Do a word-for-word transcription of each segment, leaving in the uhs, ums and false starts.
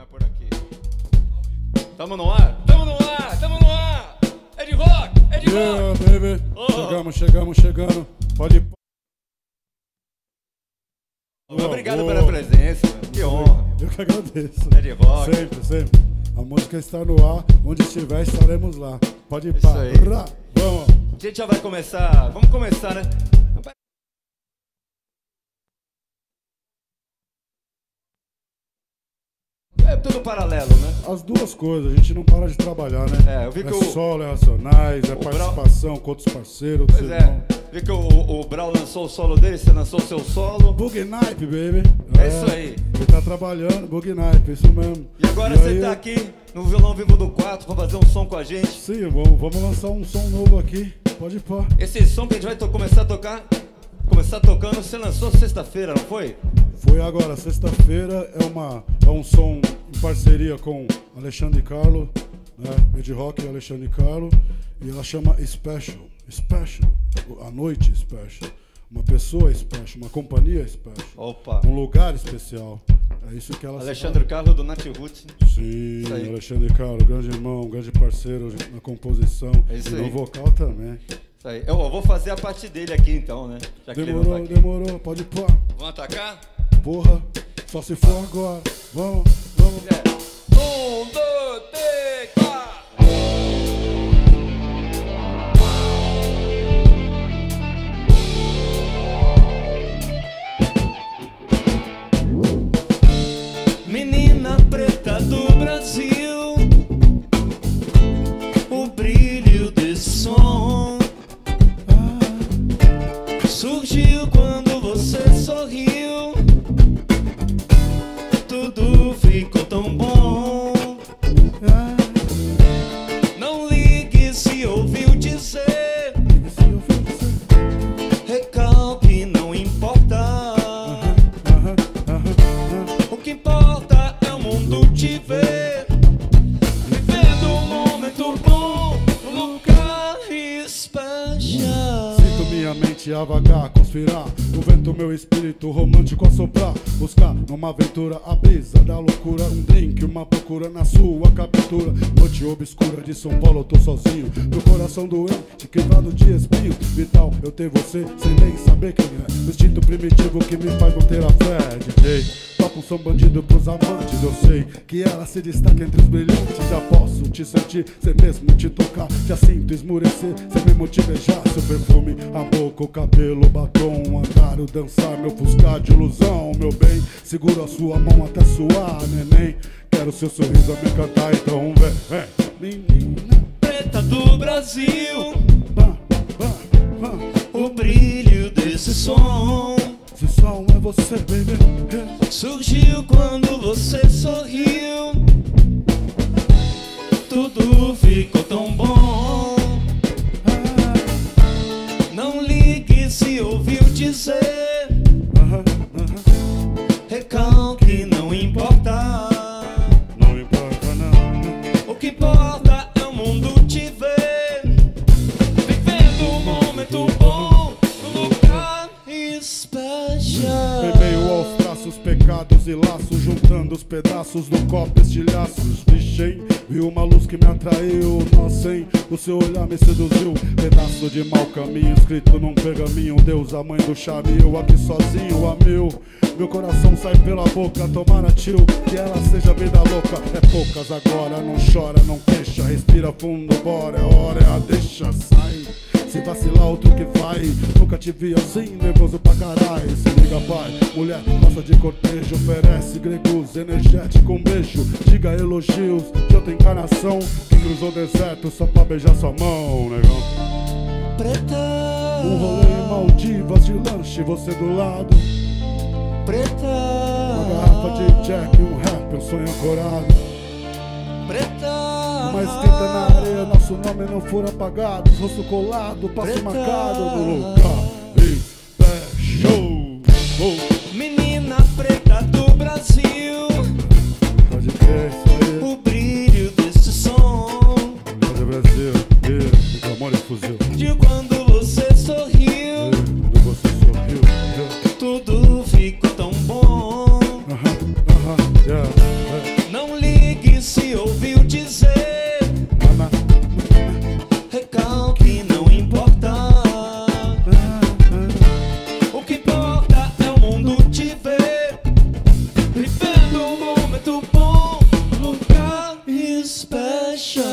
é por aqui. Tamo no ar? Tamo no ar! Tamo no ar! É de rock! É de yeah, rock! Baby. Oh. Chegamos, chegamos, chegando. Pode ir. Obrigado oh. pela presença, que honra. Eu que agradeço. É de rock. Sempre, sempre. A música está no ar, onde estiver estaremos lá. Pode ir, pá. Vamos. A gente já vai começar. Vamos começar, né? É tudo paralelo, né? As duas coisas, a gente não para de trabalhar, né? É, eu vi que é o... solo, é Racionais, é participação Brau... com outros parceiros. Pois é, irmão. Vi que o, o, o Brau lançou o solo dele, você lançou o seu solo. Boogie Nipe, baby. É, é isso aí. Ele tá trabalhando, Boogie Nipe, isso mesmo. E agora e você aí... tá aqui no Violão Vivo do Quatro pra fazer um som com a gente. Sim, vamos, vamos lançar um som novo aqui. Pode ir, pá. Esse som que a gente vai começar a tocar, começar tocando, você lançou sexta-feira, não foi? Foi agora, sexta-feira, é, uma, é um som em parceria com Alexandre Carlo, né? Ed Rock e Alexandre Carlo, e ela chama Special, Special, a noite Special, uma pessoa Special, uma companhia Special, Opa. Um lugar especial. É isso que ela Alexandre Carlo do Nat Roots. Sim, Alexandre Carlo, grande irmão, grande parceiro na composição, é isso e aí. no vocal também. Isso aí. Eu vou fazer a parte dele aqui então, né? Já que demorou, ele não tá demorou, pode pôr. Vamos atacar? Porra, só se for agora. Vamos, vamos. É. Um, dois, três, quatro. Menina preta do Brasil, o brilho desse som ah, surgiu quando você sorriu. Tudo ficou tão bom. ah, Não ligue se ouviu dizer, recalque, não importa. O que importa é o mundo te ver, vivendo um momento bom, um lugar especial. Sinto minha mente a vagar, conspirar, o vento meu espírito romântico a soprar, buscar numa aventura a brisa da loucura, um drink, uma procura na sua captura. Noite obscura de São Paulo, eu tô sozinho, meu coração doente, quebrado de espinho. Vital, eu tenho você sem nem saber quem é, o instinto primitivo que me faz não ter a fé. D J, toca um som bandido pros amantes, eu sei que ela se destaca entre os brilhantes. Já posso te sentir, sem mesmo te tocar, já sinto esmurecer, sem mesmo te beijar. Seu perfume, a boca, o cabelo, o batom, andar, o dançar, meu fuscar de ilusão. Meu bem, seguro a sua mão até suar, neném. Quero seu sorriso a me cantar, então vem, vem. Menina preta do Brasil, bah, bah, bah. O brilho desse som, esse som é você, baby. surgiu quando você sorriu. Tudo ficou tão bom. ah, Não ligue se ouviu dizer, uh-huh, uh-huh. recalque, não importa. Não importa não. O que importa é o mundo te ver, vivendo um momento bom, um lugar especial. Em meio aos traços, pecados e laços, juntando os pedaços do copo, estilhaços. Bichei, vi uma luz que me atraiu, nossa, hein, o seu olhar me seduziu. Pedaço de mau caminho, escrito num pergaminho. Deus, a mãe do charme, eu aqui sozinho a mil. Meu coração sai pela boca, tomara tio, que ela seja vida louca. É poucas agora, não chora, não queixa, respira fundo, bora, é hora, é a deixa, sai. Se vacilar outro que vai, nunca te vi assim, nervoso pra caralho. Se liga pai, mulher gosta de cortejo, oferece gregos, energético, um beijo. Diga elogios de outra encarnação, que cruzou o deserto só pra beijar sua mão, negão. Preta, um rolê em Maldivas de lanche, você do lado. Preta, uma garrafa de Jack, um rap, um sonho ancorado. Preta, uma escrita na areia, nosso nome não for apagado. Rosto colado, passo Preta, marcado no lugar special. Oh. Menina preta do Brasil, pode ter isso aí. O brilho desse som, pode Brasil, e o amor é fuzil. De quando você sorriu, quando você sorriu, tudo ficou tão bom. uh-huh, uh-huh, yeah, yeah. Não um momento bom, lugar special.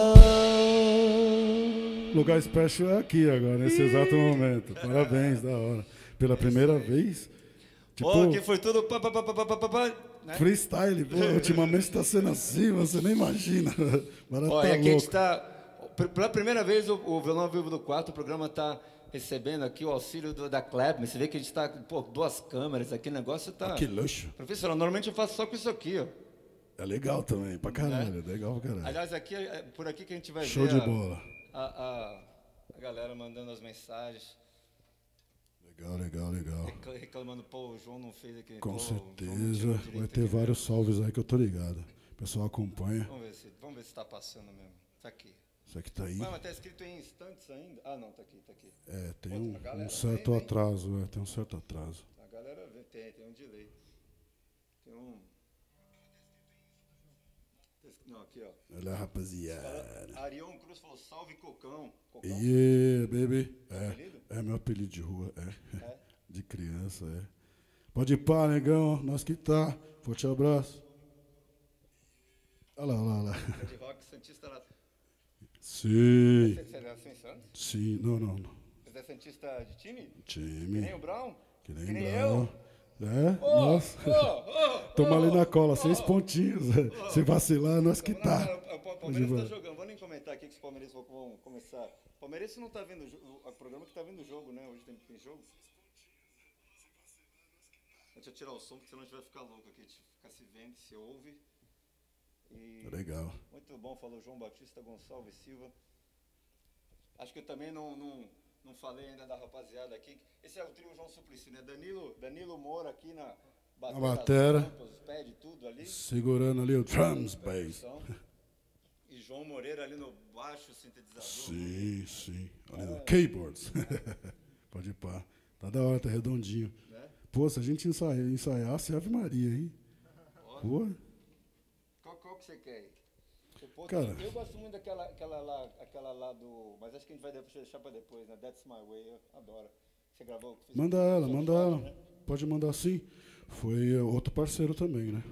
Lugar special é aqui agora, nesse exato momento. Parabéns, da hora. Pela primeira vez. Tipo, Ó, que foi tudo pá, pá, pá, pá, pá, pá, pá, né? freestyle, pô, ultimamente está sendo assim, você nem imagina. Agora Ó, tá e aqui a gente louco. está, pela primeira vez, o, o Violão ao Vivo do Quarto, o programa está recebendo aqui o auxílio do, da Klebs. Você vê que a gente está com duas câmeras aqui, o negócio está... Que luxo. Professor, normalmente eu faço só com isso aqui, ó. É legal também, pra caralho, é legal pra caralho. Aliás, aqui, é por aqui que a gente vai Show ver de a, bola. A, a, a galera mandando as mensagens, Legal, legal, legal. recla- reclamando, pô, o João não fez aqui. Com pô, o João não certeza, tirou vai direito ter aqui. vários salves aí que eu tô ligado. O pessoal acompanha. Vamos ver se vamos ver se está passando mesmo. Tá aqui. Isso aqui tá aí. Mas, mas tá escrito em instantes ainda? Ah, não, tá aqui, tá aqui. É, tem Pô, um, a galera um certo vem, vem. atraso, é, tem um certo atraso. A galera vê, tem, tem um delay. Tem um... Não, aqui, ó. Olha, rapaziada. Arion Cruz falou, salve Cocão. Cocão? Yeah, baby. apelido? É, é meu apelido de rua, é. É? De criança, é. Pode ir pá, negão, nós que tá. Forte abraço. Olha lá, olha lá, olha lá. É de rock, Santista... Lat- Sim, Você você é assim, Santos? sim, não, não, não. Você é Santista de time? Que Time, nem o Brown? que nem, que nem Brown. É, Ô, nossa. ô, ô, Toma ô, ali na cola, seis ô. pontinhos. Se vacilar, nós que Não, tá. não, não, o Palmeiras está jogando. Vou nem comentar aqui que os palmeirenses vão- vão começar. O Palmeirense não está vendo o, jo- o programa que está vendo o jogo, né? Hoje tem, tem jogo. Deixa eu tirar o som, porque senão a gente vai ficar louco aqui. A gente fica se vendo, se ouve. E Legal. muito bom, falou João Batista Gonçalves Silva. Acho que eu também não, não, não falei ainda da rapaziada aqui. Esse é o trio João Suplicy, né? Danilo, Danilo Moura aqui na Na batera. Os pés de tudo ali. Segurando ali o drums, bass. Percussão. E João Moreira ali no baixo sintetizador. Sim, sim. Ali no keyboards. Pode ir pá. Tá da hora, tá redondinho. Né? Pô, se a gente ensaiar, ensaiasse, Ave Maria, hein? Pô, Qual, qual que você quer aí? Você, pô, Cara. Eu gosto muito daquela aquela lá, aquela lá do... Mas acho que a gente vai deixar pra depois, né? That's My Way, eu adoro. Você gravou? fez- manda ela, fez manda um ela. shot, né? Pode mandar sim. Foi eh, outro parceiro também, né?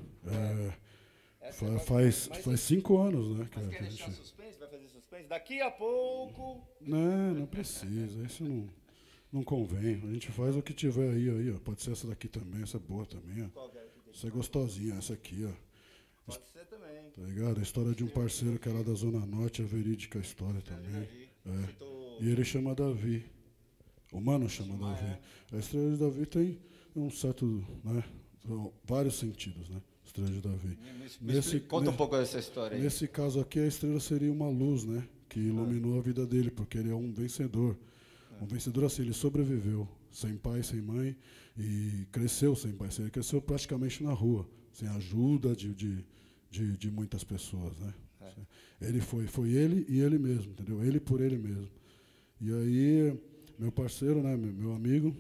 É, Essa fa- vai- faz, mas- faz cinco anos, né? Que Mas a quer deixar gente... suspense? Vai fazer suspense? Daqui a pouco... Não, não precisa. Isso não, não convém. A gente faz o que tiver aí, aí, ó. Pode ser essa daqui também, essa é boa também, ó. Qual que é que deixa? Essa é gostosinha, essa aqui, ó. Pode ser também. Tá ligado? A história de um parceiro que é lá da Zona Norte, é verídica a história também. Davi. É. Citou- E ele chama Davi. O mano chama Ah, Davi. A estrela de Davi tem um certo, né? são vários sentidos, né? Estrela de Davi. Me- me- me Nesse- explica- Conta um ne- pouco dessa história aí. Nesse caso aqui, a estrela seria uma luz, né? Que iluminou a vida dele, porque ele é um vencedor. Um vencedor assim, ele sobreviveu, sem pai, sem mãe, e cresceu sem pai, sem- ele cresceu praticamente na rua, sem a ajuda de, de, de, de muitas pessoas, né? Ele foi, foi ele e ele mesmo, entendeu? Ele por ele mesmo. E aí, meu parceiro, né, meu, meu amigo,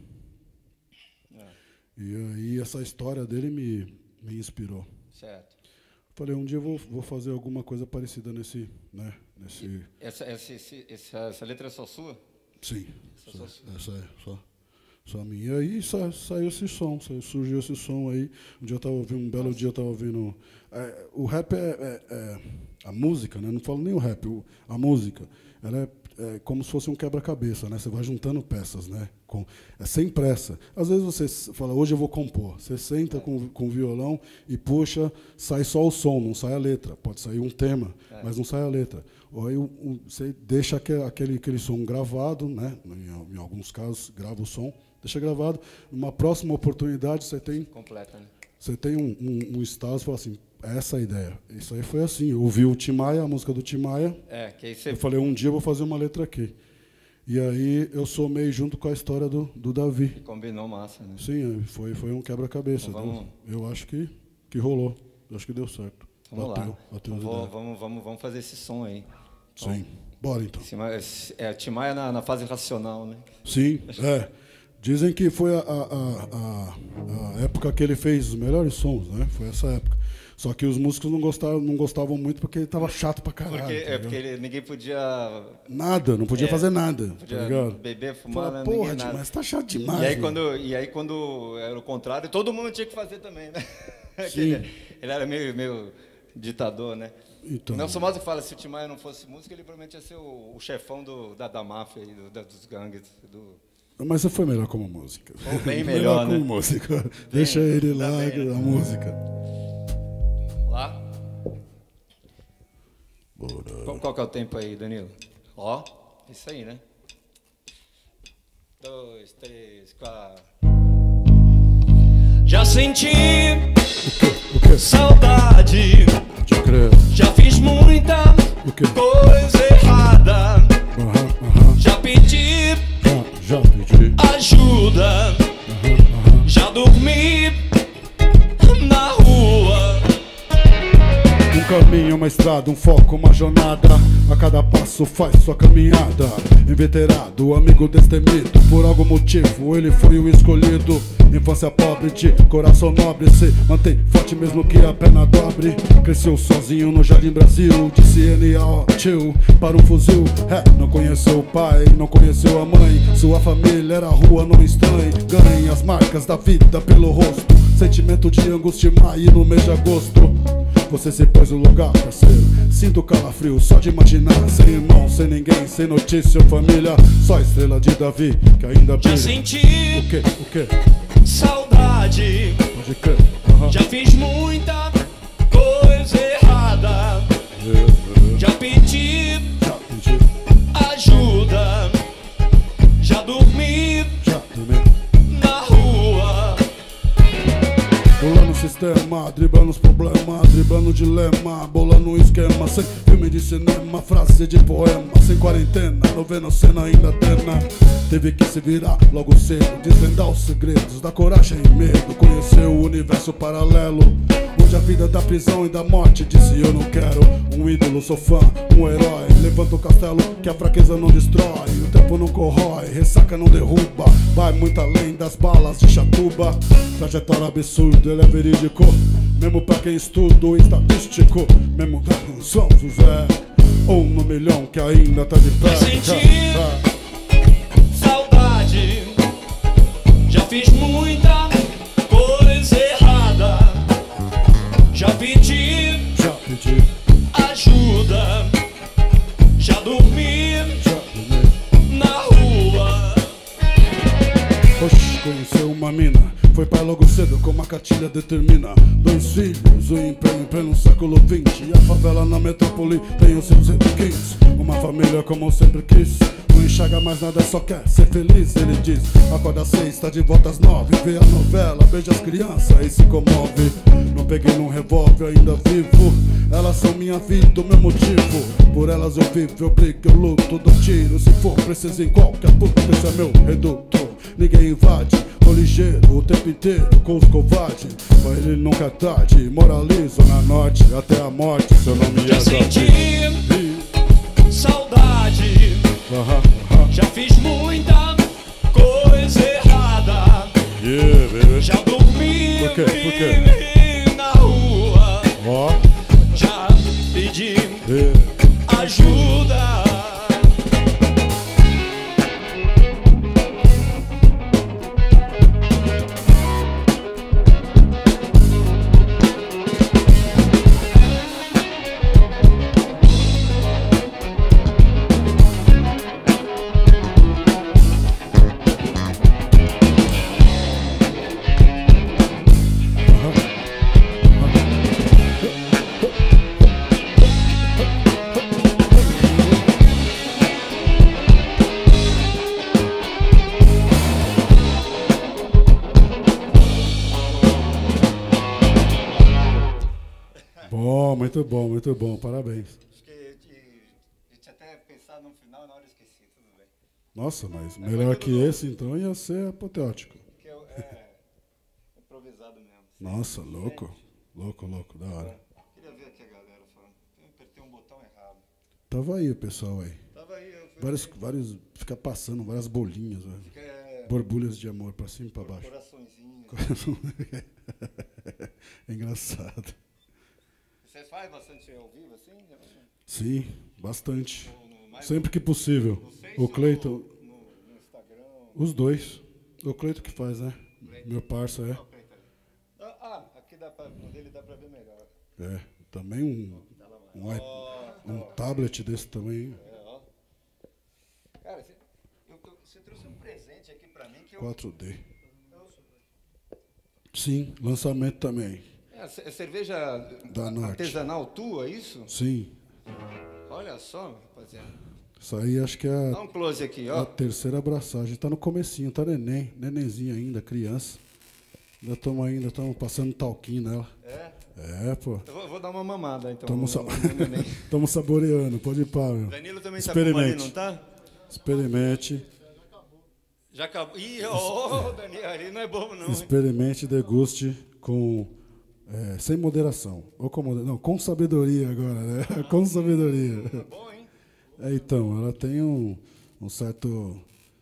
É, e aí essa história dele me, me inspirou. certo. Falei, um dia eu vou, vou fazer alguma coisa parecida nesse, né, nesse... Essa, essa, esse- essa, essa letra é só sua? Sim, Essa só, é só- essa é só, só minha. E aí sa, saiu esse som, saiu, surgiu esse som aí. Um dia eu tava ouvindo, um belo dia eu tava ouvindo. É, o rap é, é- é a música, né? Não falo nem o rap, o- a música. Ela é, é como se fosse um quebra-cabeça, né? Você vai juntando peças, né? Com, é sem pressa. Às vezes você s- fala, hoje eu vou compor. Você senta com, com o violão e puxa, sai só o som, não sai a letra. Pode sair um tema, É. mas não sai a letra. Ou aí o- o- você deixa aque- aquele, aquele som gravado, né? Em, em alguns casos, grava o som, deixa gravado. Numa próxima oportunidade, você tem, Completa, né? você tem um, um, um estado e fala assim, essa é a ideia. Isso aí foi assim. Eu ouvi o Tim Maia, a música do Tim Maia, É, que aí você... eu falei, um dia eu vou fazer uma letra aqui. E aí eu somei junto com a história do, do Davi. Combinou massa, né? Sim, foi, foi um quebra-cabeça. Então vamos- deu- Eu acho que, que rolou. Eu acho que deu certo. Vamos bateu, lá. bateu Então as vou- ideias. vamos, vamos, vamos fazer esse som aí. Sim. Bora então. Esse ma- esse- É, a Timaya na, na fase racional, né? Sim, é. Dizem que foi a, a, a, a- a época que ele fez os melhores sons, né? Foi essa época. Só que os músicos não gostavam, não gostavam muito porque ele tava chato pra caralho. Porque, tá é porque ele, ninguém podia... Nada, não podia é, fazer nada, não podia tá ligado? beber, fumar, Fala, né, porra, ninguém nada. mas tá chato demais. E aí, mano. quando, e aí quando era o contrário, todo mundo tinha que fazer também, né? Sim. ele, ele era meio, meio ditador, né? Então. O Nelson Mouse fala, se o Tim Maia não fosse músico, ele provavelmente ia ser o, o chefão do, da, da máfia, e do, da, dos gangues. Do... Mas você foi melhor como música. Foi bem melhor, né? como música. Deixa ele lá, bem, a né? música. Lá? Bora. Qual, qual que é o tempo aí, Danilo? Ó, isso aí, né? Dois, três, quatro... Já senti O quê? saudade, Pode crer. já fiz muita O quê? coisa errada, Aham, aham. já pedi Já, já pedi. ajuda, Aham, aham. já dormi na rua. Um caminho, uma estrada, um foco, uma jornada. A cada passo faz sua caminhada. Inveterado, amigo destemido. Por algum motivo ele foi o escolhido. Infância pobre de coração nobre. Se mantém forte mesmo que a perna dobre. Cresceu sozinho no Jardim Brasil. De C N A tio para um fuzil. É, não conheceu o pai, não conheceu a mãe. Sua família era rua, não estranhe. Ganhe as marcas da vida pelo rosto. Sentimento de angústia e no mês de agosto. Você se pôs no lugar, parceiro. Sinto calafrio só de imaginar. Sem irmão, sem ninguém, sem notícia ou família. Só a estrela de Davi que ainda brilha. Já senti O que, o que? saudade, Pode crer. Aham. já fiz muita coisa errada, É, já pedi é. Já pedi, ajuda, já dormi já dormi. na rua. Pulando o sistema, driblando os problemas, driblando o dilema, bolando um esquema. Sem filme de cinema, frase de poema. Sem quarentena, novena cena ainda tena. Teve que se virar logo cedo, desvendar os segredos da coragem e medo. Conhecer o universo paralelo, onde a vida da prisão e da morte disse eu não quero. Um ídolo, sou fã, um herói. Levanta o castelo que a fraqueza não destrói. O tempo não corrói, ressaca não derruba. Vai muito além das balas de chatuba. Trajetória absurda, ele é verídico. Mesmo pra quem estuda o estatístico. Mesmo pra São José, um no milhão que ainda tá de pé. Já senti É, é. saudade, já fiz muita coisa errada, já pedi Já pedi, ajuda, já dormi já dormi. na rua. Oxi, conheceu uma mina, foi pai logo cedo como a cartilha determina. Dois filhos, o empenho em pleno século vinte. E a favela na metrópole tem os seus requintes. Uma família como sempre quis. Não enxerga mais nada, só quer ser feliz, ele diz. Acorda às seis, tá de volta às nove. Vê a novela, beija as crianças e se comove. Não peguei num revólver, ainda vivo. Elas são minha vida, o meu motivo. Por elas eu vivo, eu brigo, eu luto, dou tiro. Se for preciso em qualquer puta, esse é meu reduto. Ninguém invade, tô ligeiro o tempo inteiro com os covardes. Mas ele nunca é tarde, moralizo na norte até a morte. Seu nome é Já senti Davi. saudade, Aham, aham. já fiz muita coisa errada, Yeah, baby. já dormi Por quê? Por quê? na rua, Ó, já pedi yeah. ajuda. Bom, muito bom, muito bom, parabéns. Acho que eu tinha, eu tinha até pensado no final, na hora eu esqueci, tudo bem. Nossa, mas melhor que esse então ia ser apoteótico. Porque eu, é improvisado mesmo. Nossa, louco, louco, louco, da hora. Queria ver aqui a galera falando. Eu apertei um botão errado. Tava aí o pessoal aí. Tava aí, eu fui. Vários, vários, fica passando várias bolinhas, velho. É, Borbulhas de amor pra cima e pra baixo. coraçõezinho. É engraçado. Você faz bastante ao vivo assim? Sim, bastante. No, no, mais Sempre que possível. no Face O ou Cleiton, no, no, no Instagram? os dois. O Cleiton que faz, né? Cleiton. Meu parça, é. Não, Cleiton. Ah, ah, aqui dá pra, no dele dá pra ver melhor. É, também um, um, iP- Oh, um tablet desse tamanho. é, ó. Cara, você, eu tô- você trouxe um presente aqui pra mim que eu... quatro D. Sim, lançamento também. É, ce- é cerveja Da Norte. artesanal tua, é isso? Sim. Olha só, rapaziada. Isso aí acho que é Dá um close aqui, a ó. terceira abraçagem. Tá no comecinho, tá neném, nenenzinho ainda, criança. Ainda estamos ainda, estamos passando talquinho nela. É? É, pô. Eu vou, vou dar uma mamada, então. Estamos no- no neném. Estamos saboreando, pode ir para, meu. Danilo também tá com uma ali, Experimente. não tá? Experimente, Já acabou. Ih, ô, Danilo, ali não é bobo, não. hein? experimente, deguste com é, sem moderação. Ou com moder- não, com sabedoria agora, né? Com sabedoria. Bom, hein? É, então, ela tem um, um certo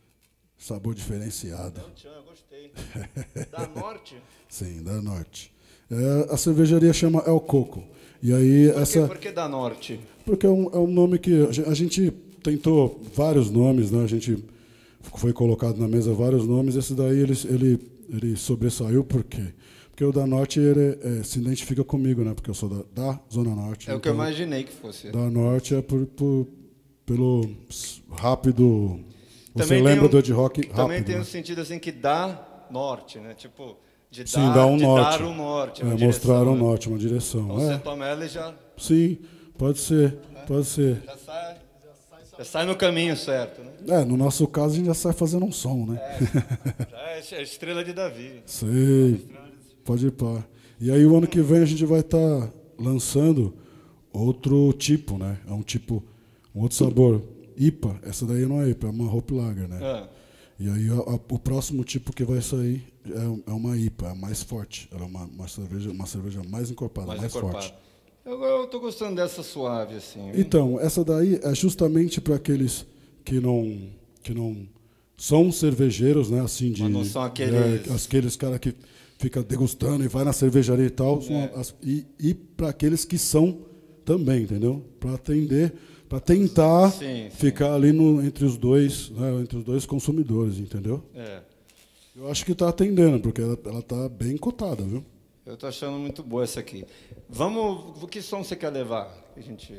sabor diferenciado. Tchan, eu gostei. Da Norte? Sim, da Norte. É, a cervejaria chama El Coco. E aí Por, essa quê? Por que da Norte? porque é um, é um nome que a gen- a gente tentou vários nomes, né? A gente foi colocado na mesa vários nomes. Esse daí ele ele ele sobressaiu por quê? Porque o da Norte ele, é, se identifica comigo, né? Porque eu sou da, da Zona Norte. É o que eu então, imaginei que fosse. Da Norte é por, por- pelo s- rápido. Você Também tem lembra um- do Ed Rock rápido? Também tem né? um sentido assim que dá norte, né? Tipo, de Sim, dar, dá um de norte. dar um norte. É, uma mostrar direção, um né? norte, uma direção. Então É, você toma ela e já, sim, pode ser, pode ser. já sai. Já sai no caminho certo, né? É, no nosso caso a gente já sai fazendo um som, né? Já é a estrela de Davi. Sei, pode ir pá. E aí o ano que vem a gente vai estar lançando outro tipo, né? É um tipo, um outro sabor. I P A, essa daí não é I P A, é uma Hope Lager, né? Ah, E aí a- a- o próximo tipo que vai sair é, é uma I P A, é mais forte. Ela é uma, uma, cerveja, uma cerveja mais encorpada, mais, mais encorpado. forte. Eu, eu tô gostando dessa suave, assim. Então, essa daí é justamente para aqueles que não, que não são cervejeiros, né? Assim, de, Mas não são aqueles- é, aqueles caras que fica degustando e vai na cervejaria e tal. São É. as- e e para aqueles que são também, entendeu? Para atender, para tentar Sim, sim. ficar ali no, entre os dois, né? Entre os dois consumidores, entendeu? É. Eu acho que está atendendo, porque ela, ela tá bem cotada, viu? Eu tô achando muito boa essa aqui. Vamos. O que som você quer levar? A gente.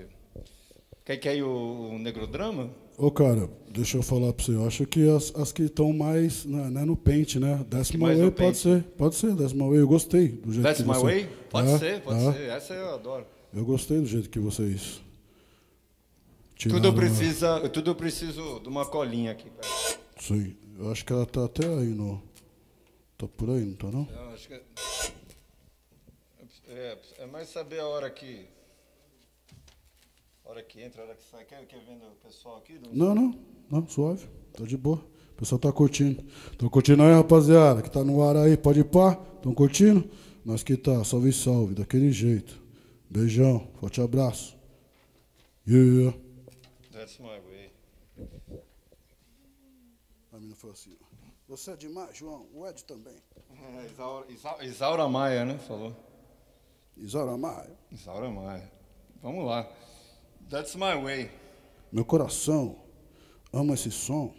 Quer que aí o, o Negrodrama? Ô, cara, deixa eu falar pra você. Eu acho que as, as que estão mais né, né, no pente, né? Décima mais Way no pode pente. ser. Pode ser, Décima Way. Eu gostei do jeito That's que My você... Way? Pode É, ser, pode é. ser. Essa eu adoro. Eu gostei do jeito que vocês... Tudo eu, tiraram a- precisa, tudo eu preciso de uma colinha aqui. Pera. Sim. Eu acho que ela tá até aí no... Tá por aí, não tá não? Eu acho que- É, é mais saber a hora que. A hora que entra, a hora que sai. Quer, quer vendo o pessoal aqui? Não, não. Não, suave. Tá de boa. O pessoal tá curtindo. Estão curtindo aí, rapaziada? Que tá no ar aí. Pode ir pá? Estão curtindo? Nós que tá. Salve, salve. Daquele jeito. Beijão. Forte abraço. Yeah. That's my way. A menina falou assim, ó, você é demais, João, o Ed também. É, Isaura, Isa- Isaura Maia, né? Falou. Isaura Maia, Isaura Maia. Vamos lá. That's my way. meu coração ama esse som.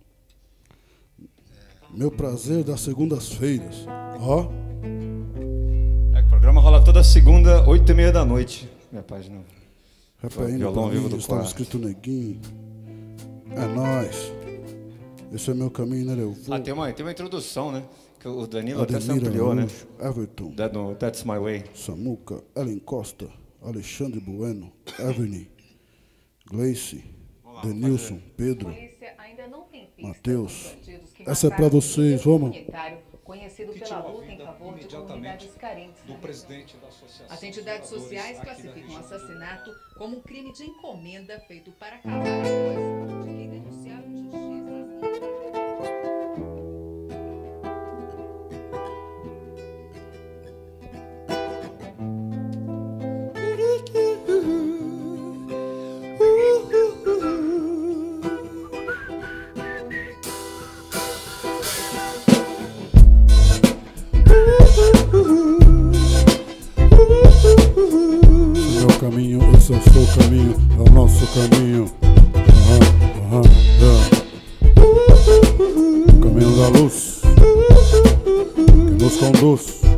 Meu prazer das segundas-feiras. Ó, É, o programa rola toda segunda, oito e meia da noite. Minha página. rap ainda Violão pra vivo mim, do estava quarto. escrito neguinho. É nóis. Esse é meu caminho, né? Eu vou. Ah, tem uma, tem uma introdução, né? Que o Danilo até se Ademir ampliou, né? Araújo, Everton, That, no, That's my way. Samuca, Ellen Costa, Alexandre Bueno, Evany, Gleice, Denilson, Pedro. Polícia ainda não tem pistas Mateus, dos bandidos que essa é mataram pra um vocês, líder vamos. comunitário conhecido que pela tirou a luta em vida favor de imediatamente comunidades carentes. do presidente da Associação As entidades dos sociais Moradores aqui da classificam o região. assassinato como um crime de encomenda feito para acabar após de quem denunciaram injustiças. caminho, esse é o seu caminho, é o nosso caminho. Aham, aham, é. Caminho da luz que nos conduz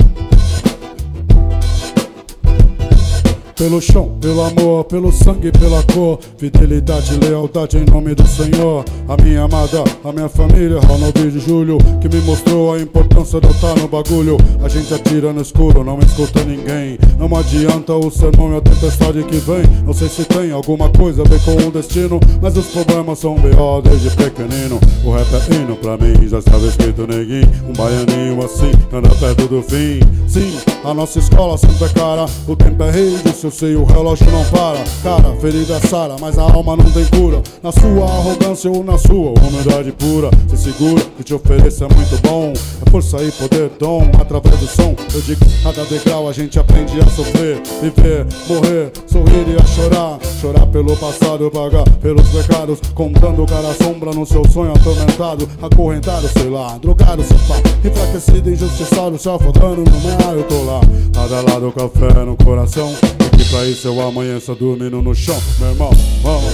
pelo chão, pelo amor, pelo sangue, pela cor, fidelidade e lealdade em nome do Senhor. A minha amada, a minha família, Ronaldo de Júlio, que me mostrou a importância de eu estar no bagulho. A gente atira no escuro, não escuta ninguém. Não adianta o sermão e a tempestade que vem. Não sei se tem alguma coisa a ver com o destino, mas os problemas são B O desde pequenino. O rap é hino pra mim, já estava escrito neguinho. Um baianinho assim, anda perto do fim. Sim, a nossa escola sempre é cara, o tempo é rei, disse eu sei, o relógio não para. Cara, ferida sara, mas a alma não tem cura. Na sua arrogância ou na sua humildade pura, se segura, que te ofereço é muito bom. É força e poder, dom, através do som. Eu digo, cada degrau a gente aprende a sofrer, viver, morrer, sorrir e a chorar. Chorar pelo passado, pagar pelos pecados, contando cara sombra no seu sonho atormentado. Acorrentado, sei lá, drogado, se pá, enfraquecido, injustiçado, se afogando no mar, eu tô lá. Lado a lado, café no coração, e pra isso eu amanheço dormindo no chão. Meu irmão, vamos.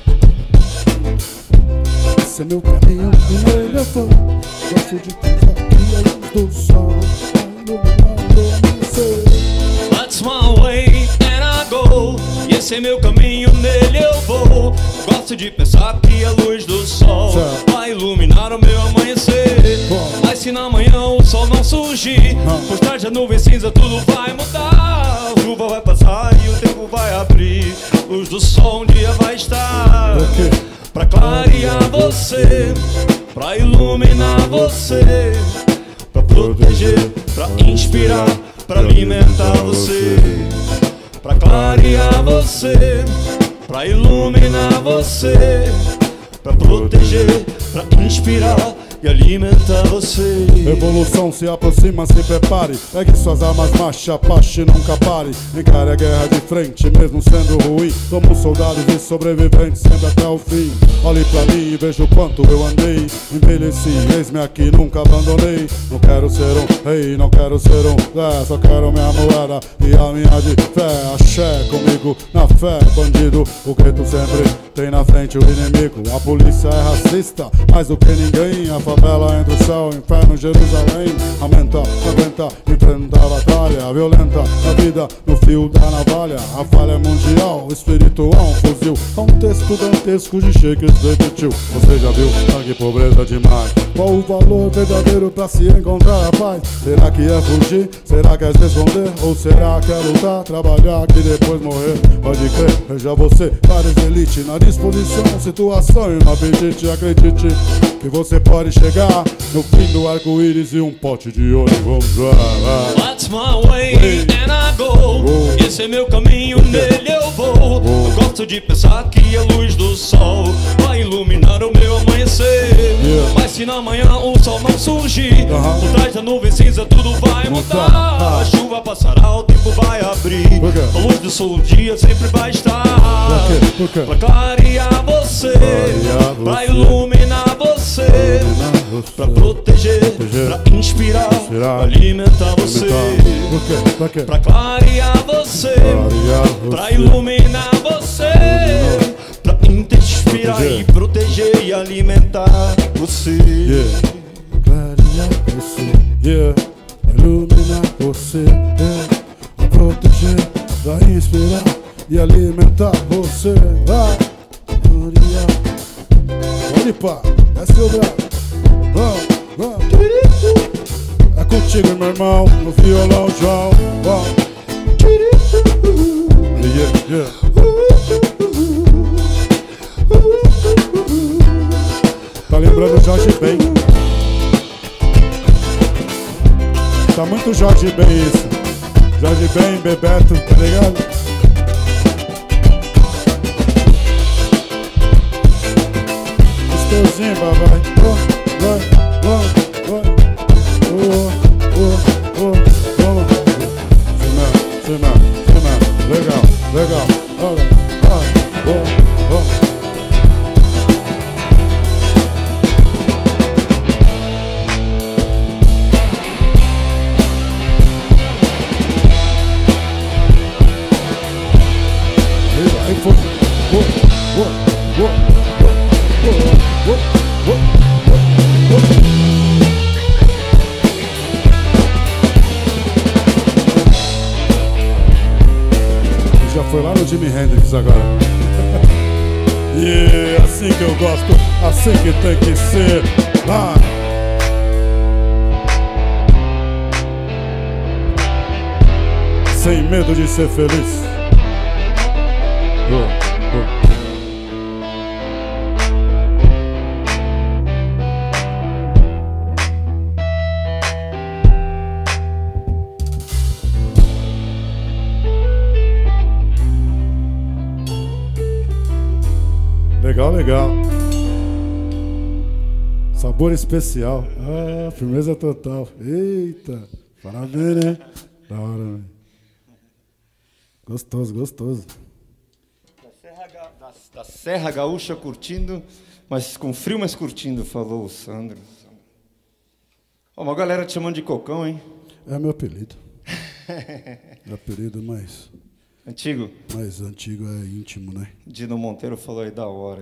Esse é meu caminho e nele eu vou. Gosto de pensar que a luz do sol vai iluminar o amanhecer. That's my way and I go. E esse é meu caminho, nele eu vou. Gosto de pensar que a luz do sol vai iluminar o meu amanhecer. Mas se na manhã o sol não surgir, por tarde a nuvem cinza, tudo vai mudar. A chuva vai passar e o tempo vai abrir. Luz do sol um dia vai estar pra clarear você, pra iluminar você, pra proteger, pra inspirar, pra alimentar você, pra clarear você, pra iluminar você, pra proteger, pra inspirar e alimentar você. Evolução se aproxima, se prepare. Pegue suas armas, marcha, apache, nunca pare. Encare a guerra de frente, mesmo sendo ruim. Somos soldados e sobreviventes, sempre até o fim. Olhe pra mim e veja o quanto eu andei. Envelheci, eis-me aqui, nunca abandonei. Não quero ser um rei, não quero ser um Zé, só quero minha moeda e a minha de fé. Axé comigo na fé, bandido. O grito sempre tem na frente o inimigo. A polícia é racista, mais do que ninguém. A favela entre o céu e o inferno, Jerusalém. Aumenta, aguenta, enfrenta a batalha violenta da vida no fio da navalha. A falha é mundial, espiritual, um fuzil. É um texto dantesco de Shakespeare repetiu. Você já viu sangue, pobreza demais? Qual o valor verdadeiro pra se encontrar a paz? Será que é fugir? Será que é se esconder? Ou será que é lutar, trabalhar e depois morrer? Pode crer, veja você, várias elites na disposição, situação e um apetite. Acredite que você pode chegar no fim do arco-íris e um pote de ouro. Vamos lá, lá. That's my way and I go. Esse é meu caminho, nele eu vou. Eu gosto de pensar que a luz do sol vai iluminar o meu amanhecer. Yeah. Mas se na manhã o sol não surgir, uh-huh. por trás da nuvem cinza tudo vai mudar. Ah. A chuva passará, o tempo vai abrir. A luz do sol um dia sempre vai estar Por quê? Por quê? pra clarear você, Clarear pra você. iluminar você, pra proteger, Proteger. pra inspirar, Inspirar. pra alimentar você, Por quê? Por quê? pra clarear você, Clarear pra você. iluminar você, pra inspirar Proteger. e proteger e alimentar você. Yeah. Clarear você, yeah. Iluminar você, yeah. A proteger, pra inspirar e alimentar você. Vai, clarear. Olhe pá, é seu braço. Vamos, vamos. É contigo, meu irmão, no violão, João. Vamos. Yeah, yeah. Tá lembrando Jorge Ben? Tá muito Jorge Ben isso. Jorge Ben, Bebeto, tá ligado? Estouzinho, papai. Oh, vai, vai, vai. Oh, oh, oh, vamos. Cima, cima, cima. Legal, legal. Olha, olha, oh, oh. Já foi lá no Jimi Hendrix agora. E é assim que eu gosto, assim que tem que ser. Lá. Sem medo de ser feliz. Oh, oh. Legal, legal. Sabor especial. Ah, firmeza total. Eita, parabéns, né? Da hora, né? Gostoso, gostoso. Da Serra, Ga- da, da Serra Gaúcha curtindo, mas com frio, mas curtindo, falou o Sandro. Ó, uma galera te chamando de Cocão, hein? É meu apelido. Meu apelido mais, Antigo. mais antigo, é íntimo, né? Dino Monteiro falou aí da hora.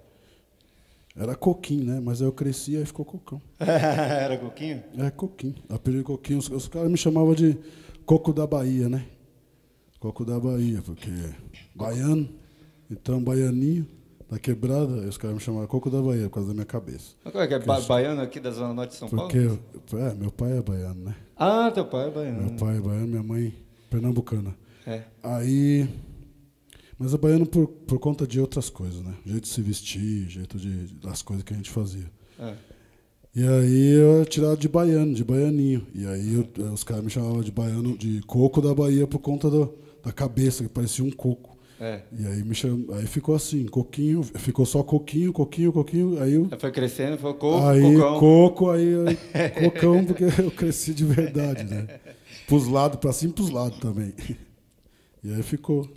Era Coquinho, né? Mas aí eu cresci e aí ficou Cocão. Era Coquinho? É, Coquinho. Apelido Coquinho. Os, os caras me chamavam de Coco da Bahia, né? Coco da Bahia, porque baiano, então baianinho, da quebrada, aí os caras me chamavam Coco da Bahia, por causa da minha cabeça. Mas como é que é? Ba baiano aqui da Zona Norte de São Porque, Paulo? é, meu pai é baiano, né? Ah, teu pai é baiano. Meu pai é baiano, minha mãe pernambucana. É. Aí, mas é baiano por, por conta de outras coisas, né? Jeito de se vestir, jeito de, das coisas que a gente fazia. É. E aí eu era tirado de baiano, de baianinho. E aí eu, os caras me chamavam de baiano, de Coco da Bahia por conta do, da cabeça, que parecia um coco. É. E aí, me cham... aí ficou assim, Coquinho, ficou só Coquinho, Coquinho, Coquinho. Aí eu... Foi crescendo, foi coco, aí, cocão. Coco, aí, aí Cocão, porque eu cresci de verdade, né? Pros lados, pra cima e pros lados também. E aí ficou.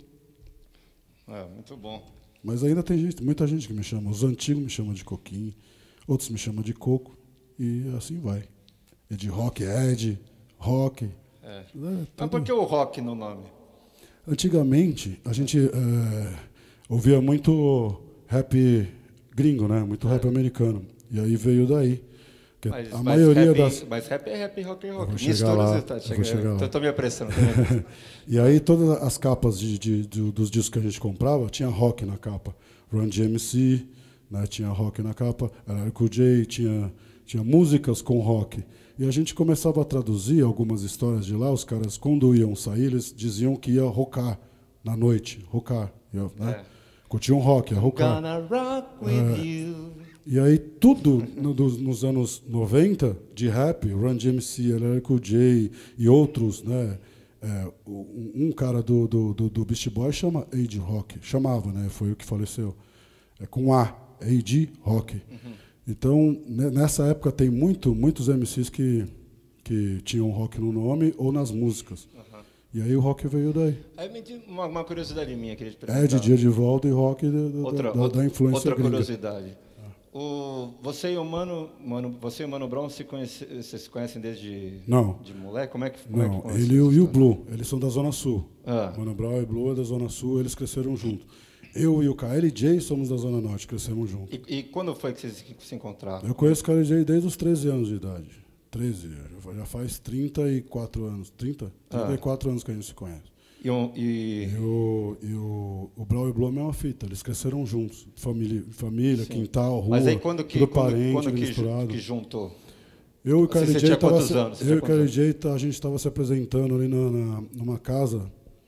É, muito bom. Mas ainda tem gente, muita gente que me chama. Os antigos me chamam de Coquinho, outros me chamam de Coco, e assim vai. É de rock, Ed, rock. É. É, Mas tudo. por que o rock no nome? Antigamente, a gente é, ouvia muito rap gringo, né? Muito rap americano. E aí veio daí. Que Mas, a mas maioria rap, das... Mas rap é rap, rock é Eu rock. vou Minha chegar história lá, você tá eu chegando. vou chegar lá. Tô, tô me apressando. Tô me apressando. E aí todas as capas de, de, de, dos discos que a gente comprava, tinha rock na capa. Run D M C, né, tinha rock na capa. L L Cool J, tinha, tinha músicas com rock. E a gente começava a traduzir algumas histórias de lá. Os caras, quando iam sair, eles diziam que ia rocar na noite. Rocar, ia, né? É. Curtiam rock, ia rocar. Gonna rock with you. E aí tudo no, dos, nos anos noventa, de rap, Run D M C, L L Cool J e outros, né? É, um, um cara do, do, do, do Beast Boy chama A D Rock, chamava, né? Foi o que faleceu. É com A, A D Rock. Uhum. Então, né, nessa época tem muito, muitos M Cs que, que tinham rock no nome ou nas músicas. Uhum. E aí o rock veio daí. Aí me diz uma, uma curiosidade minha, queria te perguntar. É, de dia de volta e rock da, outra, da, da influência outra gringa. curiosidade. O, você e o Mano, Mano, você e o Mano Brown se conhece, vocês se conhecem desde Não. de moleque? Como é que como Não, é que ele e o, e o Blue, eles são da Zona Sul. Ah. Mano Brown e Blue é da Zona Sul, eles cresceram juntos. Eu e o K L J somos da Zona Norte, crescemos juntos. E, e quando foi que vocês se encontraram? Eu conheço o K L J desde os treze anos de idade. treze, já faz trinta e quatro anos. trinta? trinta e quatro ah. anos que a gente se conhece. E, um, e... e, o, e o, o Brown e o Blue é a mesma fita, eles cresceram juntos. Família, família quintal, rua, Mas aí quando que, tudo quando, parente, quando que, misturado. que juntou? Eu e o K L J, tava se, anos? eu e o K L J a gente estava se apresentando ali na, na, numa casa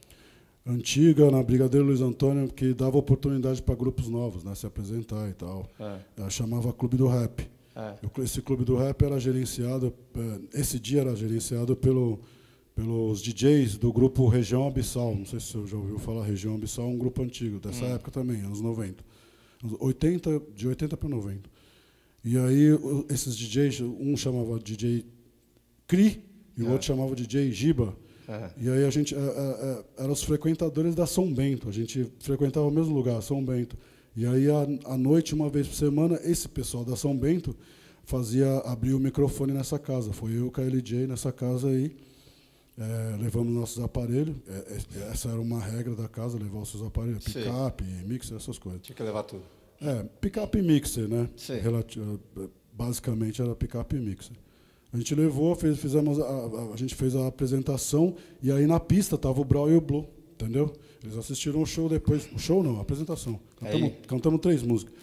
antiga, na Brigadeiro Luiz Antônio, que dava oportunidade para grupos novos, né, se apresentar e tal. É. Ela chamava Clube do Rap. É. Eu, esse Clube do Rap era gerenciado, esse dia era gerenciado pelo, pelos D Js do grupo Região Abissal. Não sei se você já ouviu falar, Região Abissal é um grupo antigo, dessa hum. época também, anos noventa. oitenta, de oitenta para noventa. E aí esses D Js, um chamava D J Cri e o é. outro chamava D J Giba. É. E aí a gente era é, é, os frequentadores da São Bento. A gente frequentava o mesmo lugar, São Bento. E aí à noite, uma vez por semana, esse pessoal da São Bento fazia abrir o microfone nessa casa. Foi eu e o K L J nessa casa aí. É, levamos nossos aparelhos. É, é, essa era uma regra da casa, levar os seus aparelhos, picape, mixer, essas coisas. Tinha que levar tudo. É, picape e mixer, né? Relati basicamente era picape e mixer. A gente levou, fez, fizemos a, a, a gente fez a apresentação e aí na pista tava o Brau e o Blue, entendeu? Eles assistiram o show depois, o show não, a apresentação. Cantamos, cantamos três músicas.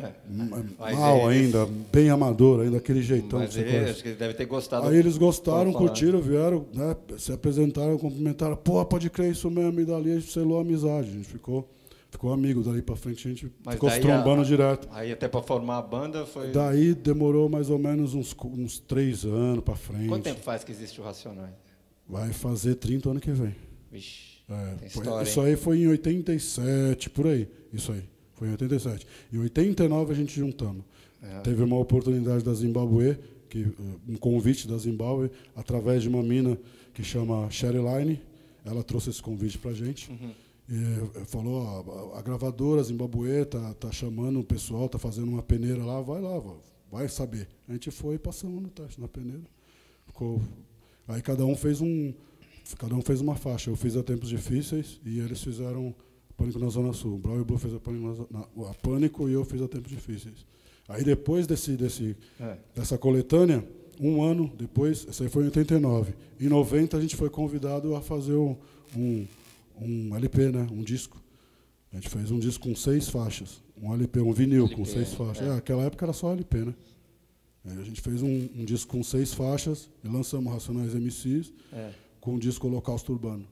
Mal eles... ainda, bem amador, ainda aquele jeitão. Mas ele, acho que ele deve ter gostado. Aí eles gostaram, curtiram, vieram, né, se apresentaram, cumprimentaram. Pô, pode crer, isso mesmo. E dali a gente selou a amizade. A gente ficou, ficou amigo. Dali pra frente a gente Mas ficou se trombando a, direto. Aí até pra formar a banda foi... Daí demorou mais ou menos uns, uns três anos pra frente. Quanto tempo faz que existe o Racionais? Vai fazer trinta ano que vem. Vixe, é, tem foi, história, isso hein? aí foi em oitenta e sete, por aí. Isso aí. Foi em oitenta e sete. Em oitenta e nove a gente juntamos. É. Teve uma oportunidade da Zimbabwe, que, um convite da Zimbabwe, através de uma mina que chama Sheryline. Ela trouxe esse convite pra gente. Uhum. E falou, ó, a gravadora Zimbabwe tá, tá chamando o pessoal, tá fazendo uma peneira lá, vai lá, vai saber. A gente foi e passamos no teste na peneira. Ficou... Aí cada um fez um, cada um fez uma faixa. Eu fiz a Tempos Difíceis e eles fizeram Pânico na Zona Sul. O Brau e o Blue fez a Pânico, na, a Pânico e eu fiz a Tempos Difíceis. Aí depois desse, desse, é. dessa coletânea, um ano depois, essa aí foi em oitenta e nove. Em noventa a gente foi convidado a fazer um, um, um L P, né? Um disco. A gente fez um disco com seis faixas. Um L P, um vinil L P, com seis faixas. É. É, aquela época era só L P, né? Aí a gente fez um, um disco com seis faixas e lançamos Racionais M Cs é. com um disco Holocausto Urbano.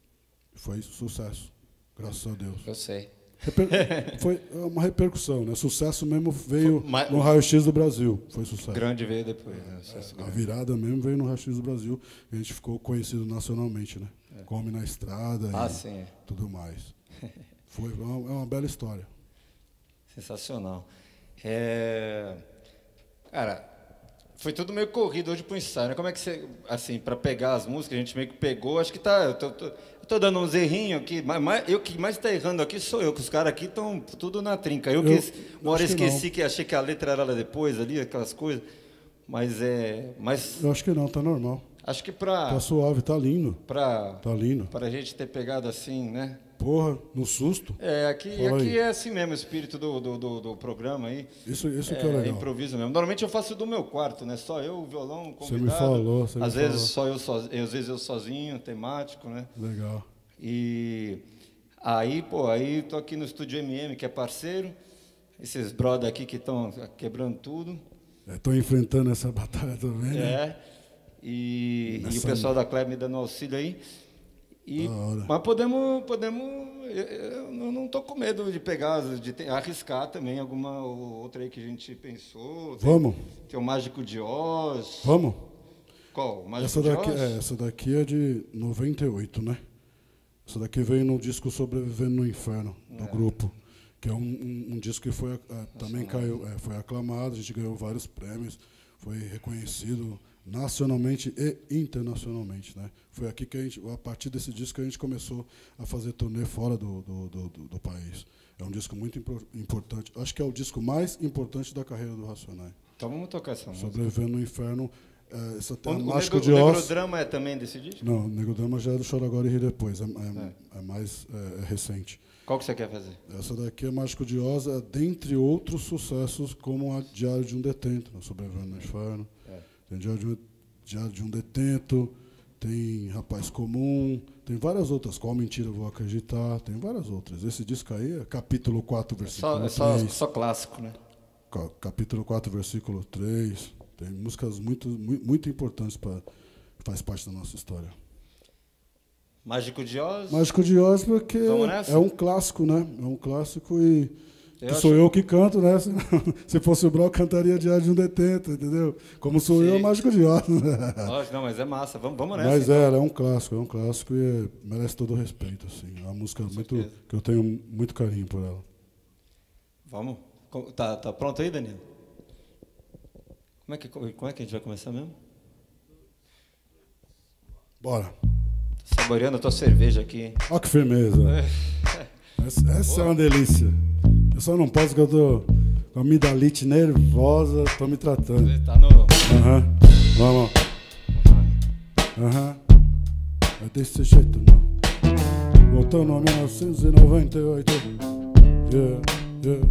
Foi sucesso. Graças a Deus. Eu sei. Reper... Foi uma repercussão, né? Sucesso mesmo veio Mas... no Raio-X do Brasil. Foi sucesso. Grande veio depois, né? É, a virada mesmo veio no Raio-X do Brasil. E a gente ficou conhecido nacionalmente, né? É. Come na estrada ah, e sim. tudo mais. Foi uma, é uma bela história. Sensacional. É... Cara, foi tudo meio corrido hoje pro ensaio, né? Como é que você, assim, para pegar as músicas, a gente meio que pegou, acho que tá... Eu tô, tô... Eu tô dando uns errinhos aqui, mas, mas eu que mais está errando aqui sou eu, que os caras aqui estão tudo na trinca. Eu, eu que uma hora esqueci que, que achei que a letra era lá depois, ali, aquelas coisas. Mas é. Mas, eu acho que não, tá normal. Acho que pra. Tá suave, tá lindo. Pra, tá lindo. Pra gente ter pegado assim, né? Porra, no susto. É, aqui, aqui é assim mesmo o espírito do, do, do, do programa aí. Isso, isso é, que é legal. É improviso mesmo. Normalmente eu faço do meu quarto, né? Só eu, o violão, convidado. Você me falou, você Às me vezes falou. só eu sozinho, às vezes eu sozinho, temático, né? Legal. E aí, pô, aí tô aqui no Estúdio M M, que é parceiro. Esses brother aqui que estão quebrando tudo. Estou enfrentando essa batalha também, né? É. E, e o pessoal da Kleber me dando auxílio aí. E, mas podemos, podemos. Eu não estou com medo de pegar, de ter, arriscar também alguma outra aí que a gente pensou. Tem, Vamos. Tem o Mágico de Oz. Vamos. Qual? O Mágico essa de daqui, Oz? É, essa daqui é de noventa e oito, né? Essa daqui veio no disco Sobrevivendo no Inferno, do é. grupo. Que é um, um, um disco que foi, é, também caiu, é, foi aclamado, a gente ganhou vários prêmios, foi reconhecido nacionalmente e internacionalmente, né? Foi aqui que a gente, a partir desse disco que a gente começou a fazer turnê fora do, do, do, do, do país. É um disco muito impor, importante, acho que é o disco mais importante da carreira do Racionais. Então vamos tocar essa música. Sobrevivendo no Inferno. É, essa o, o Mágico de Oz. O Negrodrama é também desse disco? Não, o Negrodrama já é do Chora Agora e Ri Depois, é, é, é. é mais é, é recente. Qual que você quer fazer? Essa daqui é Mágico de Oz, é, dentre outros sucessos, como a Diário de um Detento, no Sobrevivendo no Inferno. É. Tem Diário de, um, Diário de um Detento, tem Rapaz Comum, tem várias outras. Qual Mentira Vou Acreditar, tem várias outras. Esse disco aí é capítulo quatro, versículo é só, três. É só, só clássico, né? Capítulo quatro, versículo três. Tem músicas muito, muito, muito importantes para faz parte da nossa história. Mágico de Oz? Mágico de Oz porque é um clássico, né? É um clássico e eu sou acho... eu que canto, né? Se fosse o Brau, cantaria Diário de um Detento, entendeu? Como sou Sim. eu, Mágico de Oz. Lógico, não, mas é massa. Vamos, vamos nessa. Mas então. é, ela é um clássico, é um clássico e merece todo o respeito, assim. É uma música muito, que eu tenho muito carinho por ela. Vamos? Tá, tá pronto aí, Danilo? Como é, que, como é que a gente vai começar mesmo? Bora. Saboreando a tua cerveja aqui. Olha que firmeza. É. Essa, essa é uma delícia. Eu só não posso porque eu tô com a amidalite nervosa, tô me tratando. Tá no... Aham. Uhum. Vamos. Aham. Uhum. desse jeito não. Voltando a mil novecentos e noventa e oito. Yeah, yeah.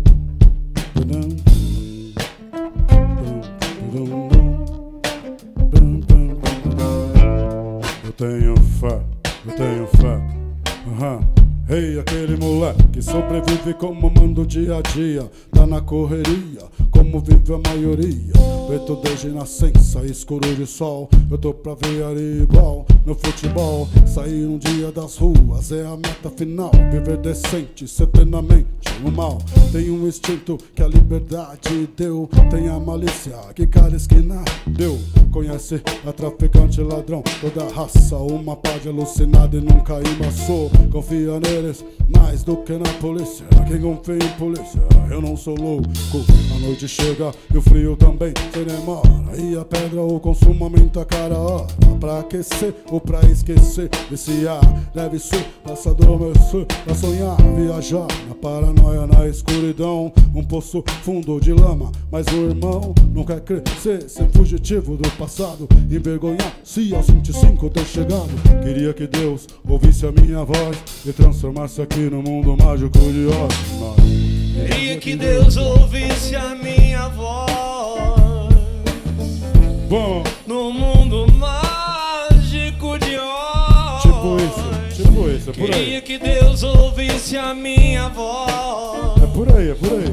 Eu tenho fé, eu tenho fé. Uhum. Ei, hey, aquele moleque que sobrevive como manda o dia a dia. Tá na correria, como vive a maioria. Preto desde nascença, escuro de sol. Eu tô pra ver ali igual no futebol. Sair um dia das ruas é a meta final. Viver decente, ser plenamente no mal. Tem um instinto que a liberdade deu. Tem a malícia que cada esquina deu. Conhece a traficante ladrão, toda raça. Uma pá de alucinado e nunca embaçou. Confia neles mais do que na polícia. Quem confia em polícia, eu não sou louco. A noite chega e o frio também se demora. E a pedra o consumo aumenta a cada hora. Pra aquecer ou pra esquecer, viciar deve ser pra adormecer, pra sonhar, viajar na paranoia, na escuridão. Um poço fundo de lama, mas o irmão não quer crescer, ser fugitivo do passado, envergonhar se aos vinte e cinco ter chegado. Queria que Deus ouvisse a minha voz e transformasse aqui no mundo mágico de Oz. Queria que Deus ouvisse a minha voz. Bom, no mundo mágico de Oz. Tipo isso, tipo isso, é por aí. Queria que Deus ouvisse a minha voz. É por aí, é por aí.